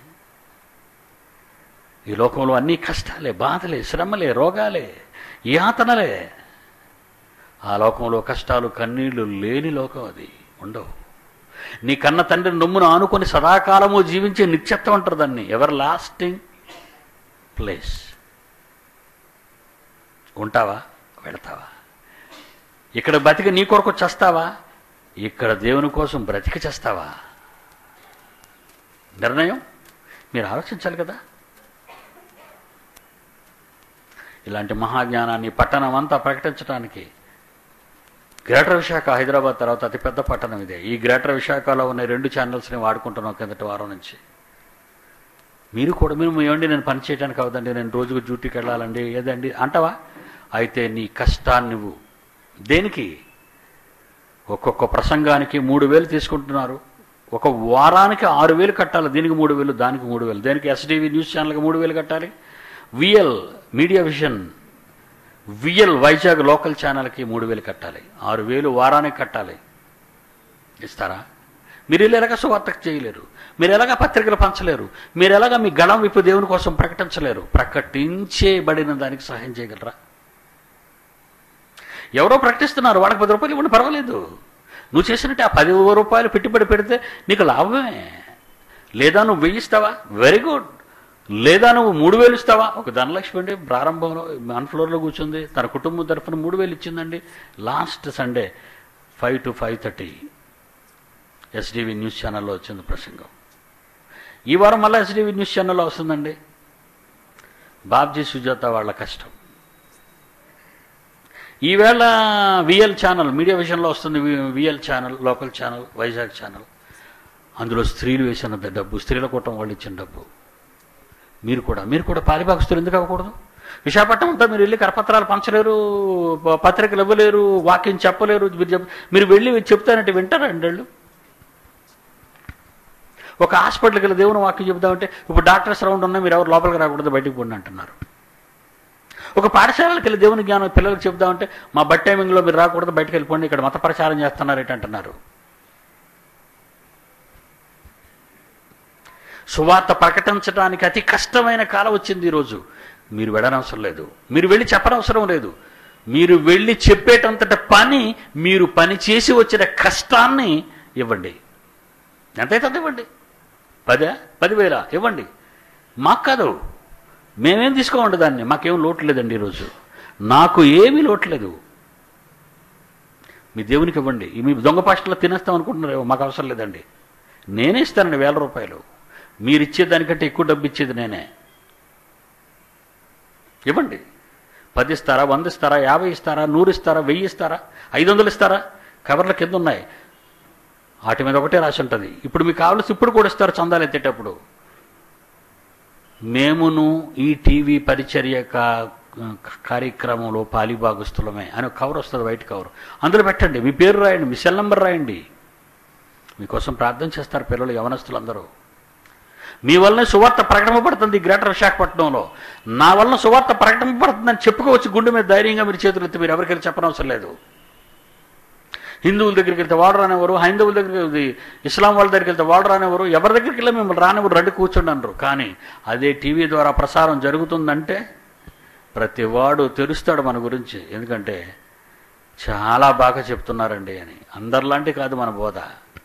ఈ లోకంలో అన్ని కష్టాలే, బాధలే, శ్రమలే, రోగాలే, యాతనలే. ఆ లోకంలో కష్టాలు కన్నీళ్లు లేని లోకం అది ఉండవు. నీ కన్న తండ్రి నొమ్మును ఆనుకొని సదాకాలము జీవించే నిత్యత్వం అంటారు దాన్ని, ఎవర్ లాస్టింగ్ ప్లేస్. ఉంటావా? వెళతావా? ఇక్కడ బతికి నీ కొరకు చేస్తావా? ఇక్కడ దేవుని కోసం బ్రతికి చేస్తావా? నిర్ణయం మీరు ఆలోచించాలి కదా. ఇలాంటి మహాజ్ఞానాన్ని పట్టణం అంతా ప్రకటించడానికి గ్రేటర్ విశాఖ, హైదరాబాద్ తర్వాత అతిపెద్ద పట్టణం ఇదే. ఈ గ్రేటర్ విశాఖలో ఉన్న రెండు ఛానల్స్ని వాడుకుంటున్నాం కిందటి వారం నుంచి. మీరు కూడా మీరు ఏమండి నేను పని చేయడానికి అవదండి, నేను రోజుకు డ్యూటీకి వెళ్ళాలండి, ఏదండి అంటావా? అయితే నీ కష్టాన్ని నువ్వు దేనికి? ఒక్కొక్క ప్రసంగానికి మూడు వేలు తీసుకుంటున్నారు. ఒక వారానికి ఆరు వేలు కట్టాలి. దీనికి మూడు వేలు, దానికి మూడు వేలు. దేనికి? ఎస్డివి న్యూస్ ఛానల్కి మూడు వేలు కట్టాలి. VL media vision, VL Vizag local ఛానల్కి మూడు వేలు కట్టాలి. ఆరు వేలు వారానికి కట్టాలి. ఇస్తారా? మీరు ఎలాగ సువార్తకు చేయలేరు, మీరు ఎలాగ పత్రికలు పంచలేరు, మీరు ఎలాగ మీ గళం విప్పు దేవుని కోసం ప్రకటించలేరు. ప్రకటించేబడిన దానికి సహాయం చేయగలరా? ఎవరో ప్రకటిస్తున్నారు, వాళ్ళకి పది రూపాయలు ఇవ్వండి, పర్వాలేదు. నువ్వు చేసినట్టే ఆ పది రూపాయలు పెట్టుబడి పెడితే నీకు లాభమే. లేదా నువ్వు వెయ్యి ఇస్తావా? Very good. లేదా నువ్వు మూడు వేలు ఇస్తావా? ఒక ధనలక్ష్మి అండి ప్రారంభంలో వన్ ఫ్లోర్లో కూర్చుంది, తన కుటుంబం తరఫున మూడు వేలు ఇచ్చిందండి. Last Sunday five to five thirty SDV news ఛానల్లో వచ్చింది ప్రసంగం. ఈ వారం మళ్ళీ ఎస్డివి న్యూస్ ఛానల్లో వస్తుందండి. బాబ్జీ సుజాత వాళ్ళ కష్టం. ఈవేళ విఎల్ ఛానల్ మీడియా విషయంలో వస్తుంది. VL channel local channel, Vizag channel. అందులో స్త్రీలు వేసిన డబ్బు, స్త్రీల కూటం వాళ్ళు ఇచ్చిన డబ్బు. మీరు కూడా మీరు కూడా పాలిభాగస్తులు ఎందుకు అవ్వకూడదు? విశాఖపట్నం అంతా మీరు వెళ్ళి కరపత్రాలు పంచలేరు, పత్రికలు ఇవ్వలేరు, వాక్యం చెప్పలేరు. మీరు చెప్ మీరు వెళ్ళి చెప్తానంటే వింటారా రెండేళ్ళు? ఒక హాస్పిటల్కి వెళ్ళి దేవుని వాక్యం చెప్తామంటే ఇప్పుడు డాక్టర్స్ రౌండ్ ఉన్నా మీరు ఎవరు లోపలికి రాకూడదు, బయటికి పోండి అంటున్నారు. ఒక పాఠశాలకి వెళ్ళి దేవుని జ్ఞానం పిల్లలకు చెప్దామంటే మా బట్ టైమింగ్లో మీరు రాకూడదు, బయటకు వెళ్ళిపోండి, ఇక్కడ మత ప్రచారం చేస్తున్నారు ఏంటంటున్నారు. సువార్త ప్రకటించడానికి అతి కష్టమైన కాలం వచ్చింది ఈరోజు. మీరు వెళ్ళనవసరం లేదు, మీరు వెళ్ళి చెప్పనవసరం లేదు. మీరు వెళ్ళి చెప్పేటంతట పని మీరు పని చేసి వచ్చిన కష్టాన్ని ఇవ్వండి. ఎంతైతే అంత ఇవ్వండి. పదా పదివేల ఇవ్వండి. మాకు కాదు, మేమేం తీసుకోమండి దాన్ని. మాకేం లోటు లేదండి ఈరోజు. నాకు ఏమీ లోటు లేదు. మీ దేవునికి ఇవ్వండి. మీ దొంగ పాస్టర్లో తినేస్తాం అనుకుంటున్నారు, మాకు అవసరం లేదండి. నేనే ఇస్తానండి వేల రూపాయలు. మీరు ఇచ్చేదానికంటే ఎక్కువ డబ్బు ఇచ్చేది నేనే. ఇవ్వండి. పది ఇస్తారా, వంద ఇస్తారా, యాభై ఇస్తారా, నూరు ఇస్తారా, వెయ్యి ఇస్తారా, ఐదు వందలు ఇస్తారా? కవర్ల కింద ఉన్నాయి, వాటి మీద ఒకటే రాసి ఉంటుంది. ఇప్పుడు మీకు కావాల్సి ఇప్పుడు కూడా ఇస్తారు చందాలు ఎత్తేటప్పుడు. మేమును ఈ టీవీ పరిచర్య కార్యక్రమంలో పాలిభాగస్తులమే అని ఒక కవర్ వస్తుంది, వైట్ కవర్. అందులో పెట్టండి, మీ పేరు రాయండి, మీ సెల్ నెంబర్ రాయండి. మీకోసం ప్రార్థన చేస్తారు పిల్లలు, యవనస్తులందరూ. మీ వల్లనే సువార్త ప్రకటింపబడుతుంది గ్రేటర్ విశాఖపట్నంలో. నా వలన సువార్త ప్రకటింపబడుతుందని చెప్పుకోవచ్చు గుండె మీద ధైర్యంగా. మీరు చేతులు ఎత్తి మీరు ఎవరికైనా చెప్పనవసరం లేదు. హిందువుల దగ్గరికి వెళ్తే వాడు రానివ్వరు, హైందవుల దగ్గరికి, ఇస్లాం వాళ్ళ దగ్గరికి వెళ్తే వాడు రానివ్వరు, ఎవరి దగ్గరికి వెళ్ళి మిమ్మల్ని రానివ్వరు, రండి కూర్చోండి అనరు. కానీ అదే టీవీ ద్వారా ప్రసారం జరుగుతుందంటే ప్రతి వాడు తెలుస్తాడు మన గురించి. ఎందుకంటే చాలా బాగా చెప్తున్నారండి అని. అందరిలాంటి కాదు మన బోధ.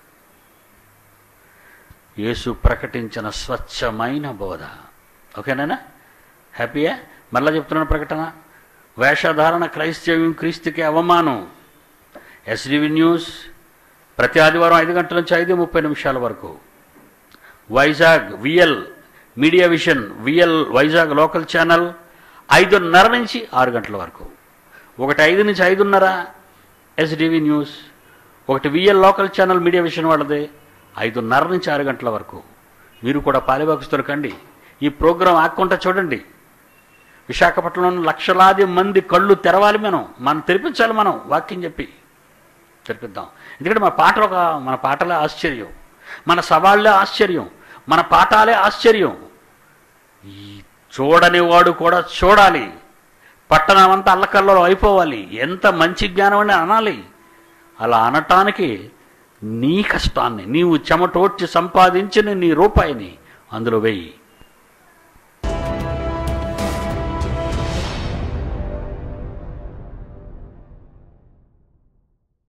యేసు ప్రకటించిన స్వచ్ఛమైన బోధ. ఓకేనా? హ్యాపీయా? మళ్ళా చెప్తున్నాను ప్రకటన. వేషధారణ క్రైస్తవ్యం క్రీస్తుకి అవమానం. ఎస్డివి న్యూస్ ప్రతి ఆదివారం ఐదు గంటల నుంచి ఐదు ముప్పై నిమిషాల వరకు. Vizag VL media vision VL Vizag local channel ఐదున్నర నుంచి ఆరు గంటల వరకు. ఒకటి ఐదు నుంచి ఐదున్నర ఎస్డివి న్యూస్, ఒకటి VL local channel media vision వాళ్ళది ఐదున్నర నుంచి ఆరు గంటల వరకు. మీరు కూడా పాలిభాగస్తులు కండి. ఈ ప్రోగ్రాం ఆక్కుంటా చూడండి. విశాఖపట్నంలో లక్షలాది మంది కళ్ళు తెరవాలి. మనం మనం తెరిపించాలి. మనం వాక్యం చెప్పి తెరిపిద్దాం. ఎందుకంటే మన పాటలు ఒక మన పాటలే ఆశ్చర్యం, మన సవాళ్ళే ఆశ్చర్యం, మన పాఠాలే ఆశ్చర్యం. ఈ చూడని వాడు కూడా చూడాలి. పట్టణం అంతా అల్లకల్లలో అయిపోవాలి. ఎంత మంచి జ్ఞానం అని అనాలి. అలా అనటానికి నీ కష్టాన్ని, నీవు చెమటోడ్చి సంపాదించిన నీ రూపాయిని అందులో వెయ్యి.